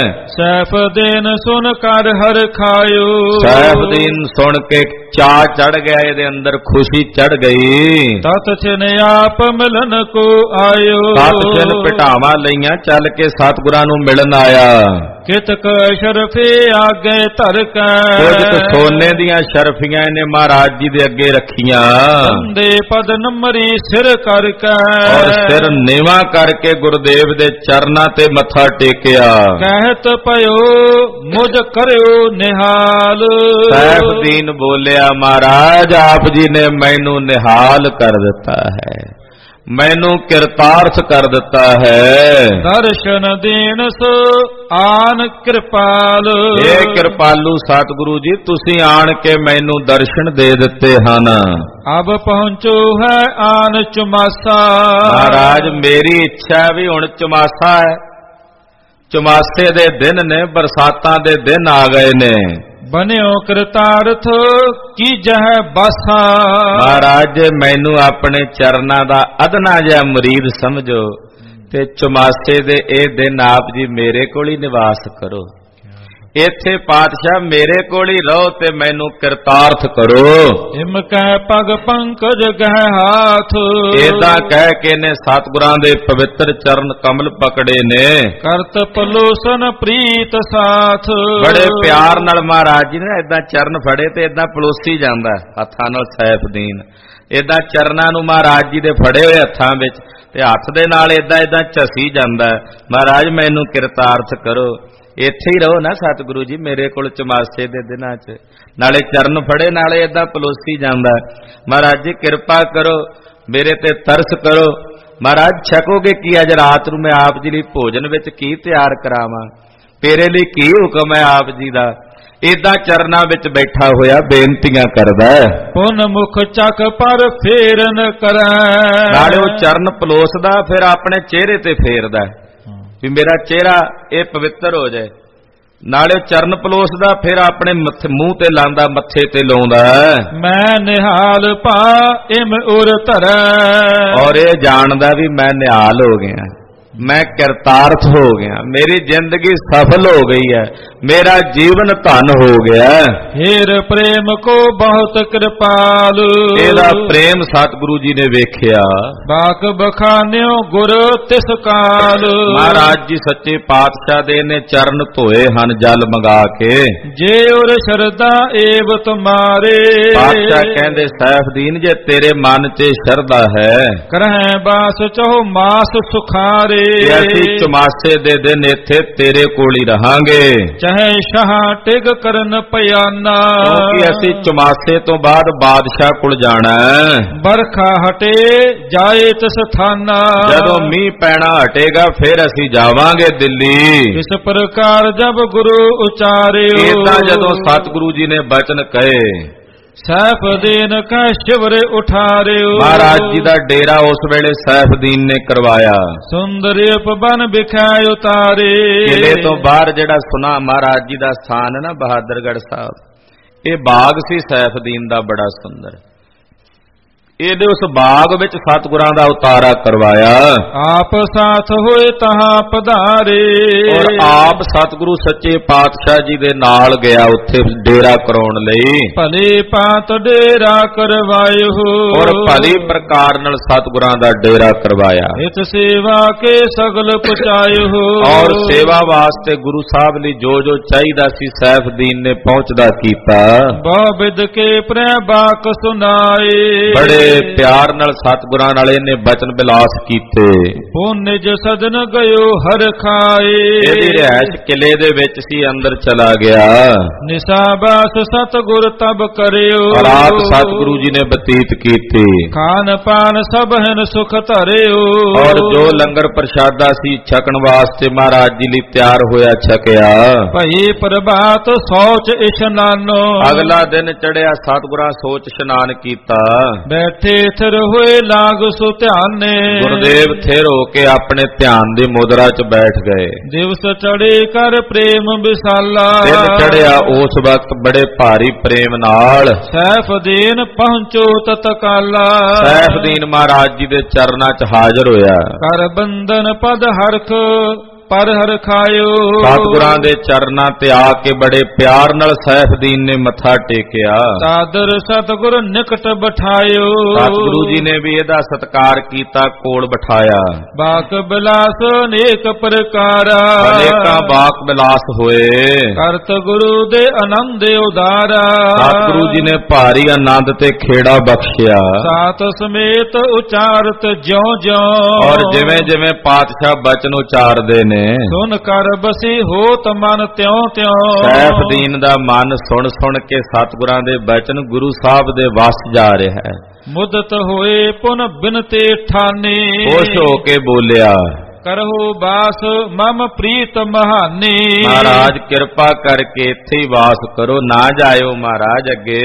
ਸੈਫਦੀਨ ਸੁਨ ਕਰ ਹਰ ਖਾਇਓ, ਸੈਫਦੀਨ ਸੁਣ ਕੇ ਚਾਅ ਚੜ ਗਿਆ, ਇਹਦੇ ਅੰਦਰ ਖੁਸ਼ੀ ਚੜ ਗਈ। ਤਤ ਛਿਨ ਆਪ ਮਿਲਨ ਕੋ ਆਇਓ, ਤਤ ਛਿਨ ਭਟਾਵਾਂ ਲਈਆਂ, ਚੱਲ ਕੇ ਸਤਿਗੁਰਾਂ ਨੂੰ ਮਿਲਣ ਆਇਆ। ਕਿਤਕ ਸ਼ਰਫੇ ਆਗੇ ਧਰ ਕੈ, ਕੁਝ ਸੋਨੇ ਦੀਆਂ ਸ਼ਰਫੀਆਂ ਨੇ ਮਹਾਰਾਜ ਜੀ ਦੇ ਅੱਗੇ ਰੱਖੀਆਂ। ਬੰਦੇ ਪਦ ਨੰਮਰੀ ਸਿਰ ਕਰ ਕੈ, ਔਰ ਸਿਰ ਨੀਵਾਂ ਕਰਕੇ ਗੁਰਦੇਵ ਦੇ ਚਰਨਾਂ ਤੇ ਮੱਥਾ ਟੇਕਿਆ। ਕਹਿਤ ਪਇਓ ਮੁਝ ਕਰਿਓ ਨਿਹਾਲ, ਸੈਫਦੀਨ ਬੋਲਿਆ, ਮਹਾਰਾਜ ਆਪ ਜੀ ਨੇ ਮੈਨੂੰ ਨਿਹਾਲ ਕਰ ਦਿੱਤਾ ਹੈ, ਮੈਨੂੰ ਕਿਰਤਾਰਥ ਕਰ ਦਿੱਤਾ ਹੈ। ਦਰਸ਼ਨ ਦੇਣ ਸੋ ਆਨ ਕਿਰਪਾਲ, ਇਹ ਕਿਰਪਾਲੂ ਸਤਿਗੁਰੂ ਜੀ ਤੁਸੀਂ ਆਣ ਕੇ ਮੈਨੂੰ ਦਰਸ਼ਨ ਦੇ ਦਿੱਤੇ ਹਨ। ਅਬ ਪਹੁੰਚੋ ਹੈ ਆਨ ਚੁਮਾਸਾ, ਮਹਾਰਾਜ ਮੇਰੀ ਇੱਛਾ ਵੀ ਹੁਣ ਚੁਮਾਸਾ ਹੈ, ਚੁਮਾਸੇ ਦੇ ਦਿਨ ਨੇ, ਬਰਸਾਤਾਂ ਦੇ ਦਿਨ ਆ ਗਏ ਨੇ। ਬਨਿਓ ਕਿਰਤਾਰਥ ਕੀ ਜਹ ਬਾਸਾ, ਮਹਾਰਾਜ ਮੈਨੂੰ ਆਪਣੇ ਚਰਨਾਂ ਦਾ ਅਦਨਾ ਜਿਹਾ ਮੁਰੀਦ ਸਮਝੋ ਤੇ ਚੁਮਾਸੇ ਦੇ ਇਹ ਦਿਨ ਆਪ ਜੀ ਮੇਰੇ ਕੋਲ ਹੀ ਨਿਵਾਸ ਕਰੋ, ਇੱਥੇ ਪਾਤਸ਼ਾਹ ਮੇਰੇ ਕੋਲ ਹੀ ਰਹੋ ਤੇ ਮੈਨੂੰ ਕਿਰਤਾਰਥ ਕਰੋ। ਇਮ ਕਹਿ ਪਗ ਪੰਕਜ ਗਹਿ ਹਾਥ, ਏਦਾਂ ਕਹਿ ਕੇ ਨੇ ਸਤਿਗੁਰਾਂ ਦੇ ਪਵਿੱਤਰ ਚਰਨ ਕਮਲ ਪਕੜੇ ਨੇ। ਕਰਤ ਪਲੋਸਨ ਪ੍ਰੀਤ ਸਾਥ, ਬੜੇ ਪਿਆਰ ਨਾਲ ਮਹਾਰਾਜ ਜੀ ਨੇ ਏਦਾਂ ਚਰਨ ਫੜੇ ਤੇ ਏਦਾਂ ਪਲੋਸੀ ਜਾਂਦਾ ਹੱਥਾਂ ਨਾਲ। ਸੈਫਦੀਨ ਏਦਾਂ ਚਰਨਾਂ ਨੂੰ ਮਹਾਰਾਜ ਜੀ ਦੇ ਫੜੇ ਹੋਏ ਹੱਥਾਂ ਵਿੱਚ ਤੇ ਹੱਥ ਦੇ ਨਾਲ ਏਦਾਂ ਏਦਾਂ ਝਸੀ ਜਾਂਦਾ, ਮਹਾਰਾਜ ਮੈਨੂੰ ਕਿਰਤਾਰਥ ਕਰੋ, ਇੱਥੇ ਹੀ ਰਹੋ ਨਾ ਸਤਿਗੁਰੂ ਜੀ ਮੇਰੇ ਕੋਲ ਚੁਮਾਸੇ ਦੇ ਦਿਨਾਂ 'ਚ। ਨਾਲੇ ਚਰਨ ਫੜੇ ਨਾਲੇ ਏਦਾਂ ਪਲੋਸੀ ਜਾਂਦਾ, ਮਹਾਰਾਜ ਜੀ ਕਿਰਪਾ ਕਰੋ, ਮੇਰੇ ਤੇ ਤਰਸ ਕਰੋ, ਮਹਾਰਾਜ ਛਕੋਗੇ ਕੀ? ਅੱਜ ਰਾਤ ਨੂੰ ਮੈਂ ਆਪ ਜੀ ਲਈ ਭੋਜਨ ਵਿੱਚ ਕੀ ਤਿਆਰ ਕਰਾਵਾਂ? ਤੇਰੇ ਲਈ ਕੀ ਹੁਕਮ ਹੈ ਆਪ ਜੀ ਦਾ? ਏਦਾਂ ਚਰਨਾਂ ਵਿੱਚ ਬੈਠਾ ਹੋਇਆ ਬੇਨਤੀਆਂ ਕਰਦਾ ਹੈ। ਪੁਨ ਮੁਖ ਚੱਕ ਪਰ ਫੇਰਨ ਕਰੈ। ਨਾਲੇ ਉਹ ਚਰਨ ਪਲੋਸਦਾ, ਫਿਰ ਆਪਣੇ ਚਿਹਰੇ ਤੇ ਫੇਰਦਾ ਵੀ ਮੇਰਾ ਚਿਹਰਾ ਇਹ ਪਵਿੱਤਰ ਹੋ ਜਾਏ। ਨਾਲੇ ਚਰਨ ਪਲੋਸਦਾ, ਫਿਰ ਆਪਣੇ ਮੂੰਹ ਤੇ ਲਾਂਦਾ, ਮੱਥੇ ਤੇ ਲਾਉਂਦਾ। ਮੈਂ ਨਿਹਾਲ ਪਾ ਇਮ ਉਰ ਧਰੈ। ਔਰ ਇਹ ਜਾਣਦਾ ਵੀ ਮੈਂ ਨਿਹਾਲ ਹੋ ਗਿਆ, ਮੈਂ ਕਿਰਤਾਰਥ ਹੋ ਗਿਆ, ਮੇਰੀ ਜ਼ਿੰਦਗੀ ਸਫਲ ਹੋ ਗਈ ਹੈ, ਮੇਰਾ ਜੀਵਨ ਧਨ ਹੋ ਗਿਆ। ਹੇਰ ਪ੍ਰੇਮ ਕੋ ਬਹੁਤ ਕਿਰਪਾਲ। ਇਹਦਾ ਪ੍ਰੇਮ ਸਤਿਗੁਰੂ ਜੀ ਨੇ ਵੇਖਿਆ। ਬਾਕ ਬਖਾਨਿਓ ਗੁਰ ਤਿਸ ਕਾਲ। ਮਹਾਰਾਜ ਜੀ ਸੱਚੇ ਪਾਤਸ਼ਾਹ ਦੇ ਨੇ ਚਰਨ ਧੋਏ ਹਨ ਜਲ ਮੰਗਾ ਕੇ। ਜੇ ਉਰ ਸ਼ਰਧਾ ਏਵ ਤੁਮਾਰੇ। ਪਾਤਸ਼ਾਹ ਕਹਿੰਦੇ ਸੈਫਦੀਨ ਜੇ ਤੇਰੇ ਮਨ 'ਚ ਸ਼ਰਧਾ ਹੈ, ਕਰਹਿ ਬਾਸ ਚਹੁ ਮਾਸ ਸੁਖਾਰੇ। ਅਸੀਂ ਚੁਮਾਸੇ ਦੇ ਦਿਨ ਇੱਥੇ ਤੇਰੇ ਕੋਲ ਹੀ ਰਹਾਂਗੇ, ਚਾਹੇ ਸ਼ਾਹ ਟਿਗ ਕਰਨ ਪਿਆਨਾ। ਕਿਉਂਕਿ ਅਸੀਂ ਚੁਮਾਸੇ ਤੋਂ ਬਾਅਦ ਬਾਦਸ਼ਾਹ ਕੋਲ ਜਾਣਾ ਹੈ। ਬਰਖਾ ਹਟੇ ਜਾਏ ਤਿਸ ਥਾਨਾ। ਜਦੋਂ ਮੀਂਹ ਪੈਣਾ ਹਟੇਗਾ ਫਿਰ ਅਸੀਂ ਜਾਵਾਂਗੇ ਦਿੱਲੀ। ਇਸ ਪ੍ਰਕਾਰ ਜਬ ਗੁਰੂ ਉਚਾਰਿਓ। ਏਦਾਂ ਜਦੋਂ ਸਤਿਗੁਰੂ ਜੀ ਨੇ ਬਚਨ ਕਹੇ, ਸੈਫਦੀਨ ਕੈ ਸ਼ਿਵਰੇ ਉਠਾਰਿਓ। ਮਹਾਰਾਜ ਜੀ ਦਾ ਡੇਰਾ ਉਸ ਵੇਲੇ ਸੈਫਦੀਨ ਨੇ ਕਰਵਾਇਆ। ਸੁੰਦਰੀ ਉਪਬਨ ਵਿਖਾਇ ਉਤਾਰੇ। ਕਿਲੇ ਤੋਂ ਬਾਹਰ ਜਿਹੜਾ ਸੁਨਾ ਮਹਾਰਾਜ ਜੀ ਦਾ ਸਥਾਨ ਹੈ ਨਾ ਬਹਾਦਰਗੜ੍ਹ ਸਾਹਿਬ, ਇਹ ਬਾਗ ਸੀ ਸੈਫਦੀਨ ਦਾ ਬੜਾ ਸੁੰਦਰ। ਇਹਦੇ ਉਸ ਬਾਗ ਵਿੱਚ ਸਤਿਗੁਰਾਂ ਦਾ ਉਤਾਰਾ ਕਰਵਾਇਆ। ਆਪ ਸਾਥ ਹੋਏ ਤਹਾਂ ਪਧਾਰੇ। ਔਰ ਆਪ ਸਤਿਗੁਰੂ ਸੱਚੇ ਪਾਤਸ਼ਾਹ ਜੀ ਦੇ ਨਾਲ ਗਿਆ ਉੱਥੇ ਡੇਰਾ ਕਰਾਉਣ ਲਈ। ਭਲੇ ਪਾਤ ਡੇਰਾ ਕਰਵਾਇਓ। ਔਰ ਭਲੀ ਪ੍ਰਕਾਰ ਨਾਲ ਸਤਿਗੁਰਾਂ ਦਾ ਡੇਰਾ ਕਰਵਾਇਆ। ਇਤ ਸੇਵਾ ਕੇ ਸਗਲ ਪਹੁੰਚਾਇਓ। ਔਰ ਸੇਵਾ ਵਾਸਤੇ ਗੁਰੂ ਸਾਹਿਬ ਲਈ ਜੋ ਜੋ ਚਾਹੀਦਾ ਸੀ ਸੈਫਦੀਨ ਨੇ ਪਹੁੰਚਦਾ ਕੀਤਾ। ਬਹੁ ਬਿਦ ਕੇ ਪ੍ਰੈ ਬਾਕ ਸੁਨਾਏ। ਬੜੇ ਪਿਆਰ ਨਾਲ ਸਤਿਗੁਰਾਂ ਨਾਲ ਇਹਨੇ ਬਚਨ ਬਿਲਾਸ ਕੀਤੇ। ਪੁਨ ਨਿਜ ਸਦਨ ਗਇਓ ਹਰ ਖਾਏ। ਇਹਦੀ ਰਿਹਾਇਸ਼ ਕਿਲੇ ਦੇ ਵਿੱਚ ਸੀ, ਅੰਦਰ ਚਲਾ ਗਿਆ। ਨਿਸਾਬਾਸ ਸਤਿਗੁਰ ਤਬ ਕਰਿਓ। ਰਾਤ ਸਤਿਗੁਰੂ ਜੀ ਨੇ ਬਤੀਤ ਕੀਤੀ। ਖਾਨ ਪਾਨ ਸਭ ਹਨ ਸੁਖ ਧਰਿਓ। ਔਰ ਜੋ ਲੰਗਰ ਪ੍ਰਸ਼ਾਦਾ ਸੀ ਛਕਣ ਵਾਸਤੇ ਮਹਾਰਾਜ ਜੀ ਲਈ ਤਿਆਰ ਹੋਇਆ ਛਕਿਆ। ਭਈ ਪ੍ਰਭਾਤ ਸੋਚ ਇਸ਼ਨਾਨੋ। ਅਗਲਾ ਦਿਨ ਚੜਿਆ, ਸਤਿਗੁਰਾਂ ਸੋਚ ਇਸ਼ਨਾਨ ਕੀਤਾ। ਬੈਠੇ ਥਿਰ ਹੋਏ ਲਾਗ ਸੋ ਧਿਆਨੇ। ਗੁਰਦੇਵ ਥਿਰ ਹੋ ਕੇ ਆਪਣੇ ਧਿਆਨ ਦੀ ਮੁਦਰਾ 'ਚ ਬੈਠ ਗਏ। ਦਿਵਸ ਚੜੇ ਕਰ ਪ੍ਰੇਮ ਵਿਸਾਲਾ। ਦਿਨ ਚੜਿਆ ਉਸ ਵਕਤ ਬੜੇ ਭਾਰੀ ਪ੍ਰੇਮ ਨਾਲ। ਸੈਫਦੀਨ ਪਹੁੰਚੋ ਤਤਕਾਲਾ। ਸੈਫਦੀਨ ਮਹਾਰਾਜ ਜੀ ਦੇ ਚਰਨਾਂ 'ਚ ਹਾਜ਼ਰ ਹੋਇਆ। ਕਰ ਬੰਧਨ ਪਦ ਹਰਖ ਪਰ ਹਰ ਖਾਇਓ। ਸਤਿਗੁਰਾਂ ਦੇ ਚਰਨਾਂ ਤੇ ਆ ਕੇ ਬੜੇ ਪਿਆਰ ਨਾਲ ਸੈਫਦੀਨ ਨੇ ਮੱਥਾ ਟੇਕਿਆ। ਸਾਦਰ ਸਤਿਗੁਰ ਨਿਕਟ ਬਿਠਾਇਓ। ਸਤਿਗੁਰੂ ਜੀ ਨੇ ਵੀ ਇਹਦਾ ਸਤਿਕਾਰ ਕੀਤਾ, ਕੋਲ ਬਿਠਾਇਆ। ਬਾਕ ਬਿਲਾਸ ਅਨੇਕ ਪ੍ਰਕਾਰਾ। ਅਨੇਕਾਂ ਬਾਕ ਬਿਲਾਸ ਹੋਏ। ਕਰਤ ਗੁਰੂ ਦੇ ਆਨੰਦ ਉਦਾਰਾ। ਸਤਿਗੁਰੂ ਜੀ ਨੇ ਭਾਰੀ ਆਨੰਦ ਤੇ ਖੇੜਾ ਬਖਸ਼ਿਆ। ਸਾਤ ਸਮੇਤ ਉਚਾਰਤ ਜਿਉ ਜਿਉ। ਔਰ ਜਿਵੇਂ ਜਿਵੇਂ ਪਾਤਸ਼ਾਹ ਬਚਨ ਉਚਾਰਦੇ ਨੇ, ਸੁਨ ਕਰ ਬਸੀ ਹੋਤ ਮਨ ਤਿਉ ਤਿਉ। ਸੈਫਦੀਨ ਦਾ ਮਨ ਸੁਣ ਸੁਣ ਕੇ ਸਤਿਗੁਰਾਂ ਦੇ ਬਚਨ ਗੁਰੂ ਸਾਹਿਬ ਦੇ ਵਸ ਜਾ ਰਿਹਾ ਹੈ। ਮੁਦਤ ਹੋਏ ਪੁਨ ਬਿਨਤੇ ਠਾਨੇ। ਖੁਸ਼ ਹੋ ਕੇ ਬੋਲਿਆ, ਕਰਹੁ ਬਾਸ ਮਮ ਪ੍ਰੀਤ ਮਹਾਨੀ। ਮਹਾਰਾਜ ਕਿਰਪਾ ਕਰਕੇ ਇੱਥੇ ਹੀ ਵਾਸ ਕਰੋ, ਨਾ ਜਾਇਓ ਮਹਾਰਾਜ ਅੱਗੇ।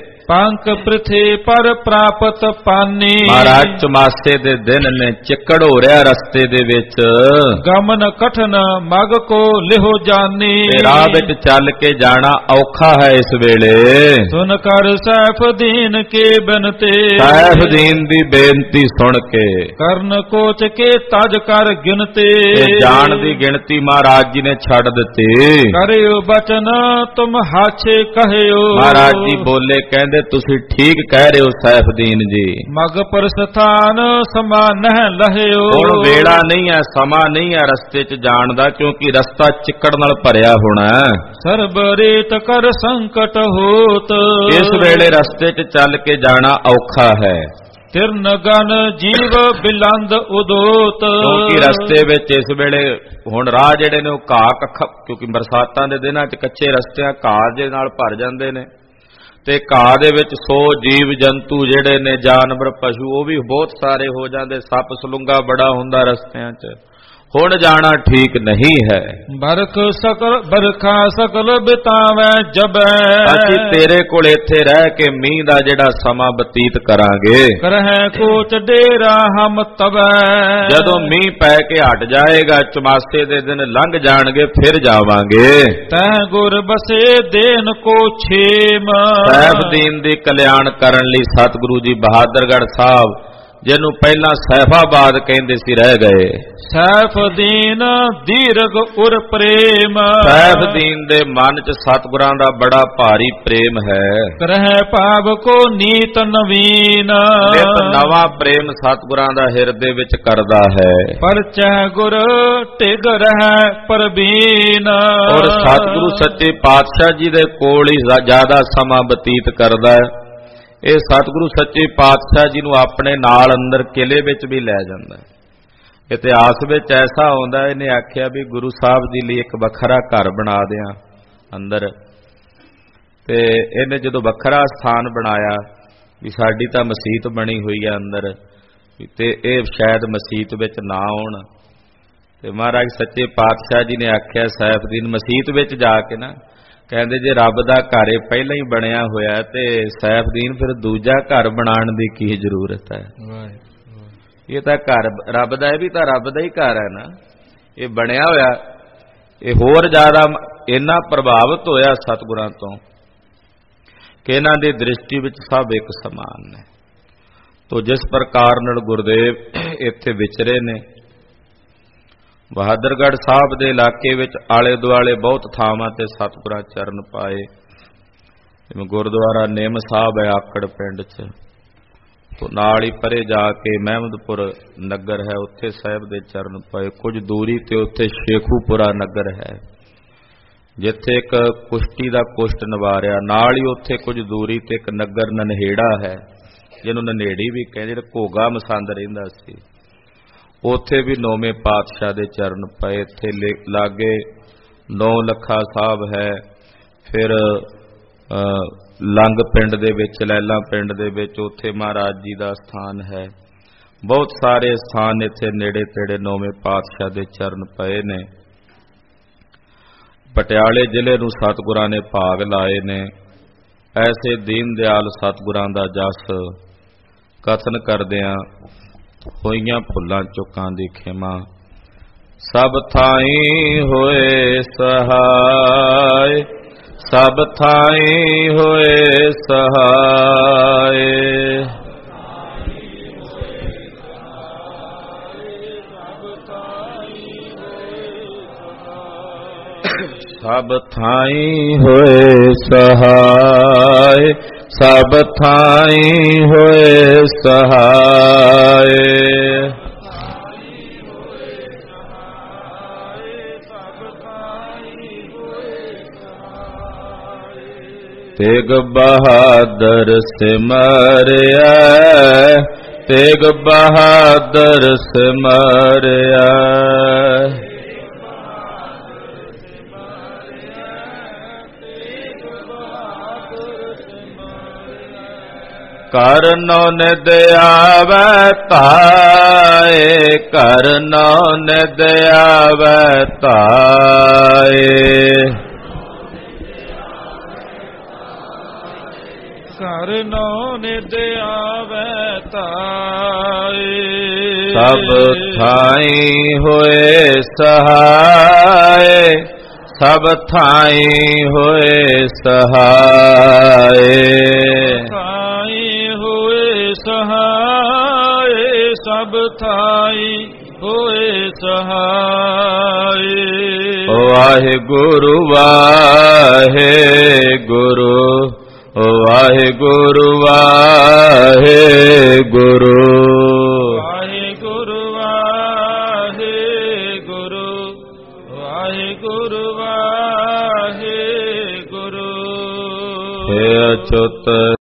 ਪੰਕ ਪ੍ਰਿਥੇ ਪਰ ਪ੍ਰਾਪਤ ਪਾਨੀ। ਮਹਾਰਾਜ ਚੁਮਾਸੇ ਦੇ ਦਿਨ ਨੇ, ਚਿੱਕੜ ਹੋ ਰਿਹਾ ਰਸਤੇ ਦੇ ਵਿੱਚ। ਗਮਨ ਕਠਨ ਮਗ ਕੋ ਲਿਹੋ ਜਾਨੀ। ਰਾਹ ਵਿੱਚ ਚੱਲ ਕੇ ਜਾਣਾ ਔਖਾ ਹੈ ਇਸ ਵੇਲੇ। ਸੁਨ ਕਰ ਸੈਫਦੀਨ ਕੇ ਬਿਨਤੇ। ਸੈਫਦੀਨ ਦੀ ਬੇਨਤੀ ਸੁਣ ਕੇ ਕਰਨ ਕੋਚ ਕੇ ਤਜ ਕਰ ਗਿਣਤੇ। ਜਾਣ ਦੀ ਗਿਣਤੀ ਮਹਾਰਾਜ ਜੀ ਨੇ ਛੱਡ ਦਿੱਤੀ। ਕਰਿਓ ਬਚਨ ਤੁਮ ਹਾਛੇ ਕਹਿਓ। ਮਹਾਰਾਜ ਜੀ ਬੋਲੇ, ਕਹਿੰਦੇ ਤੁਸੀਂ ਠੀਕ ਕਹਿ ਰਹੇ ਹੋ ਸੈਫਦੀਨ ਜੀ। ਮਗ ਪ੍ਰਸਥਾਨ ਸਮਾ ਨਹਿ ਲਹਿਓ। ਹੁਣ ਵੇਲਾ ਨਹੀਂ ਹੈ, ਸਮਾਂ ਨਹੀਂ ਹੈ ਰਸਤੇ 'ਚ ਜਾਣ ਦਾ, ਕਿਉਂਕਿ ਰਸਤਾ ਚਿੱਕੜ ਨਾਲ ਭਰਿਆ ਹੋਣਾ। ਸਰਬ ਰੇਤ ਕਰ ਸੰਕਟ ਹੋਤ। ਇਸ ਵੇਲੇ ਰਸਤੇ 'ਚ ਚੱਲ ਕੇ ਜਾਣਾ ਔਖਾ ਹੈ। ਤਿਰਨ ਗਨ ਜੀਵ ਬਿਲੰਦ ਉਦੋਤ। ਕਿਉਂਕਿ ਰਸਤੇ ਵਿੱਚ ਇਸ ਵੇਲੇ ਹੁਣ ਰਾਹ ਜਿਹੜੇ ਨੇ ਉਹ ਘਾਹ ਕੱਖਾ, ਕਿਉਂਕਿ ਬਰਸਾਤਾਂ ਦੇ ਦਿਨਾਂ 'ਚ ਕੱਚੇ ਰਸਤਿਆਂ ਘਾਹ ਦੇ ਨਾਲ ਭਰ ਜਾਂਦੇ ਨੇ। ਤੇ ਘਾਹ ਦੇ ਵਿੱਚ ਸੌ ਜੀਵ ਜੰਤੂ ਜਿਹੜੇ ਨੇ, ਜਾਨਵਰ ਪਸ਼ੂ, ਉਹ ਵੀ ਬਹੁਤ ਸਾਰੇ ਹੋ ਜਾਂਦੇ। ਸੱਪ ਸਲੂੰਗਾ ਬੜਾ ਹੁੰਦਾ ਰਸਤਿਆਂ 'ਚ। ਹੁਣ ਜਾਣਾ ਠੀਕ ਨਹੀਂ ਹੈ। ਬਰਖ ਸਕਲ ਬਰਖਾ ਸਕਲ ਬਿਤਾਵੈ ਜਬੈ, ਅਸੀਂ ਤੇਰੇ ਕੋਲ ਇੱਥੇ ਰਹਿ ਕੇ ਮੀਂਹ ਦਾ ਜਿਹੜਾ ਸਮਾਂ ਬਤੀਤ ਕਰਾਂਗੇ। ਕਰਹਿ ਕੋਚ ਡੇਰਾ ਹਮ ਤਵੈ, ਜਦੋਂ ਮੀਂਹ ਪੈ ਕੇ ਹਟ ਜਾਏਗਾ, ਚਮਾਸੇ ਦੇ ਦਿਨ ਲੰਘ ਜਾਣਗੇ, ਫਿਰ ਜਾਵਾਂਗੇ। ਤੈ ਗੁਰ ਬਸੇ ਦੇਨ ਕੋ ਛੇਮ, ਸੈਫਦੀਨ ਦੀ ਕਲਿਆਣ ਕਰਨ ਲਈ ਸਤਿਗੁਰੂ ਜੀ ਬਹਾਦਰਗੜ੍ਹ ਸਾਹਿਬ, ਜਿਹਨੂੰ ਪਹਿਲਾਂ ਸੈਫਾਬਾਦ ਕਹਿੰਦੇ ਸੀ, ਰਹਿ ਗਏ। ਸੈਫਦੀਨ ਦੀਰਘ ਉਰ ਪ੍ਰੇਮ, ਸੈਫਦੀਨ ਦੇ ਮਨ 'ਚ ਸਤਿਗੁਰਾਂ ਦਾ ਬੜਾ ਭਾਰੀ ਪ੍ਰੇਮ ਹੈ। ਕਰਹਿ ਭਾਵ ਕੋ ਨੀਤ ਨਵੀਨ, ਨਿਤ ਨਵਾਂ ਪ੍ਰੇਮ ਸਤਿਗੁਰਾਂ ਦਾ ਹਿਰਦੇ ਵਿੱਚ ਕਰਦਾ ਹੈ। ਪਰਚੈ ਗੁਰ ਟਿਗ ਰਹਿ ਪਰਬੀਨ, ਔਰ ਸਤਿਗੁਰੂ ਸੱਚੇ ਪਾਤਸ਼ਾਹ ਜੀ ਦੇ ਕੋਲ ਹੀ ਜ਼ਿਆਦਾ ਸਮਾਂ ਬਤੀਤ ਕਰਦਾ ਹੈ। ਇਹ ਸਤਿਗੁਰੂ ਸੱਚੇ ਪਾਤਸ਼ਾਹ ਜੀ ਨੂੰ ਆਪਣੇ ਨਾਲ ਅੰਦਰ ਕਿਲੇ ਵਿੱਚ ਵੀ ਲੈ ਜਾਂਦਾ ਹੈ। ਇਤਿਹਾਸ ਵਿੱਚ ਐਸਾ ਆਉਂਦਾ, ਇਹਨੇ ਆਖਿਆ ਵੀ ਗੁਰੂ ਸਾਹਿਬ ਜੀ ਲਈ ਇੱਕ ਵੱਖਰਾ ਘਰ ਬਣਾ ਦਿਆਂ ਅੰਦਰ, ਤੇ ਇਹਨੇ ਜਦੋਂ ਵੱਖਰਾ ਸਥਾਨ ਬਣਾਇਆ ਵੀ ਸਾਡੀ ਤਾਂ ਮਸੀਤ ਬਣੀ ਹੋਈ ਹੈ ਅੰਦਰ, ਤੇ ਇਹ ਸ਼ਾਇਦ ਮਸੀਤ ਵਿੱਚ ਨਾ ਆਉਣ, ਤੇ ਮਹਾਰਾਜ ਸੱਚੇ ਪਾਤਸ਼ਾਹ ਜੀ ਨੇ ਆਖਿਆ ਸੈਫਦੀਨ ਮਸੀਤ ਵਿੱਚ ਜਾ ਕੇ ਨਾ, ਕਹਿੰਦੇ ਜੇ ਰੱਬ ਦਾ ਘਰ ਪਹਿਲਾਂ ਹੀ ਬਣਿਆ ਹੋਇਆ ਤੇ ਸੈਫਦੀਨ ਫਿਰ ਦੂਜਾ ਘਰ ਬਣਾਉਣ ਦੀ ਕੀ ਜ਼ਰੂਰਤ ਹੈ। ਇਹ ਤਾਂ ਘਰ ਰੱਬ ਦਾ, ਇਹ ਵੀ ਤਾਂ ਰੱਬ ਦਾ ਹੀ ਘਰ ਹੈ ਨਾ, ਇਹ ਬਣਿਆ ਹੋਇਆ। ਇਹ ਹੋਰ ਜ਼ਿਆਦਾ ਇੰਨਾ ਪ੍ਰਭਾਵਿਤ ਹੋਇਆ ਸਤਿਗੁਰਾਂ ਤੋਂ ਕਿ ਇਹਨਾਂ ਦੀ ਦ੍ਰਿਸ਼ਟੀ ਵਿੱਚ ਸਭ ਇੱਕ ਸਮਾਨ ਨੇ। ਤੋ ਜਿਸ ਪ੍ਰਕਾਰ ਨਾਲ ਗੁਰਦੇਵ ਇੱਥੇ ਵਿਚਰੇ ਨੇ, ਬਹਾਦਰਗੜ੍ਹ ਸਾਹਿਬ ਦੇ ਇਲਾਕੇ ਵਿੱਚ ਆਲੇ ਦੁਆਲੇ ਬਹੁਤ ਥਾਵਾਂ ਤੇ ਸਤਿਗੁਰਾਂ ਚਰਨ ਪਾਏ। ਜਿਵੇਂ ਗੁਰਦੁਆਰਾ ਨਿੰਮ ਸਾਹਿਬ ਹੈ ਆਕੜ ਪਿੰਡ 'ਚ, ਤੋਂ ਨਾਲ ਹੀ ਪਰੇ ਜਾ ਕੇ ਮਹਿਮਦਪੁਰ ਨਗਰ ਹੈ, ਉੱਥੇ ਸਾਹਿਬ ਦੇ ਚਰਨ ਪਾਏ। ਕੁਝ ਦੂਰੀ ਤੇ ਉੱਥੇ ਸ਼ੇਖੂਪੁਰਾ ਨਗਰ ਹੈ, ਜਿੱਥੇ ਇੱਕ ਕੁਸ਼ਤੀ ਦਾ ਕੁਸ਼ਟ ਨਿਵਾਰਿਆ। ਨਾਲ ਹੀ ਉੱਥੇ ਕੁਝ ਦੂਰੀ ਤੇ ਇੱਕ ਨਗਰ ਨਨਹੇੜਾ ਹੈ, ਜਿਹਨੂੰ ਨਨੇੜੀ ਵੀ ਕਹਿੰਦੇ, ਘੋਗਾ ਮਸੰਦ ਰਹਿੰਦਾ ਸੀ। ਉੱਥੇ ਵੀ ਨੌਵੇਂ ਪਾਤਸ਼ਾਹ ਦੇ ਚਰਨ ਪਏ। ਇੱਥੇ ਲਾਗੇ ਨੌ ਲੱਖਾ ਸਾਹਿਬ ਹੈ, ਫਿਰ ਲੰਗ ਪਿੰਡ ਦੇ ਵਿੱਚ, ਲੈਲਾ ਪਿੰਡ ਦੇ ਵਿੱਚ, ਉੱਥੇ ਮਹਾਰਾਜ ਜੀ ਦਾ ਸਥਾਨ ਹੈ। ਬਹੁਤ ਸਾਰੇ ਸਥਾਨ ਇੱਥੇ ਨੇੜੇ ਤੇੜੇ ਨੌਵੇਂ ਪਾਤਸ਼ਾਹ ਦੇ ਚਰਨ ਪਏ ਨੇ। ਪਟਿਆਲੇ ਜ਼ਿਲ੍ਹੇ ਨੂੰ ਸਤਿਗੁਰਾਂ ਨੇ ਭਾਗ ਲਾਏ ਨੇ। ਐਸੇ ਦੀਨ ਦਿਆਲ ਸਤਿਗੁਰਾਂ ਦਾ ਜਸ ਕਥਨ ਕਰਦਿਆਂ ਹੋਈਆਂ ਭੁੱਲਾਂ ਚੁੱਕਾਂ ਦੀ ਖਿਮਾ। ਸਭ ਥਾਈਂ ਹੋਏ ਸਹਾਇ, ਸਭ ਥਾਈਂ ਹੋਏ ਸਹਾਇ। ਸਭ ਥਾਈਂ ਹੋਏ ਸਹਾਇ, ਸਭ ਥਾਈਂ ਹੋਏ ਸਹਾਇ। ਤੇਗ ਬਹਾਦਰ ਸਿਮਰਿਆ, ਤੇਗ ਬਹਾਦਰ ਸਿਮਰਿਆ। ਕਰਨੋ ਨਿਦ ਆਵੈ ਧਾਇ, ਕਰਨੋ ਨਿਦ ਆਵੈ ਧਾਇ। ਕਰਨੋ ਨਿਦ ਆਵੈ ਧਾਇ। ਸਭ ਥਾਈਂ ਹੋਏ ਸਹਾਇ, ਸਭ ਥਾਈਂ ਹੋਏ ਸਹਾਇ। ਸਹਾਇ ਸਭ ਥਾਈਂ ਹੋਏ ਸਹਾਇ। ਵਾਹਿਗੁਰੂ ਵਾਹਿਗੁਰੂ, ਵਾਹਿਗੁਰੂ ਵਾਹਿਗੁਰੂ। ਵਾਹਿਗੁਰੂ ਵਾਹਿਗੁਰੂ, ਵਾਹਿਗੁਰੂ ਵਾਹਿਗੁਰੂ। ਹੇ ਅਚੁੱਤ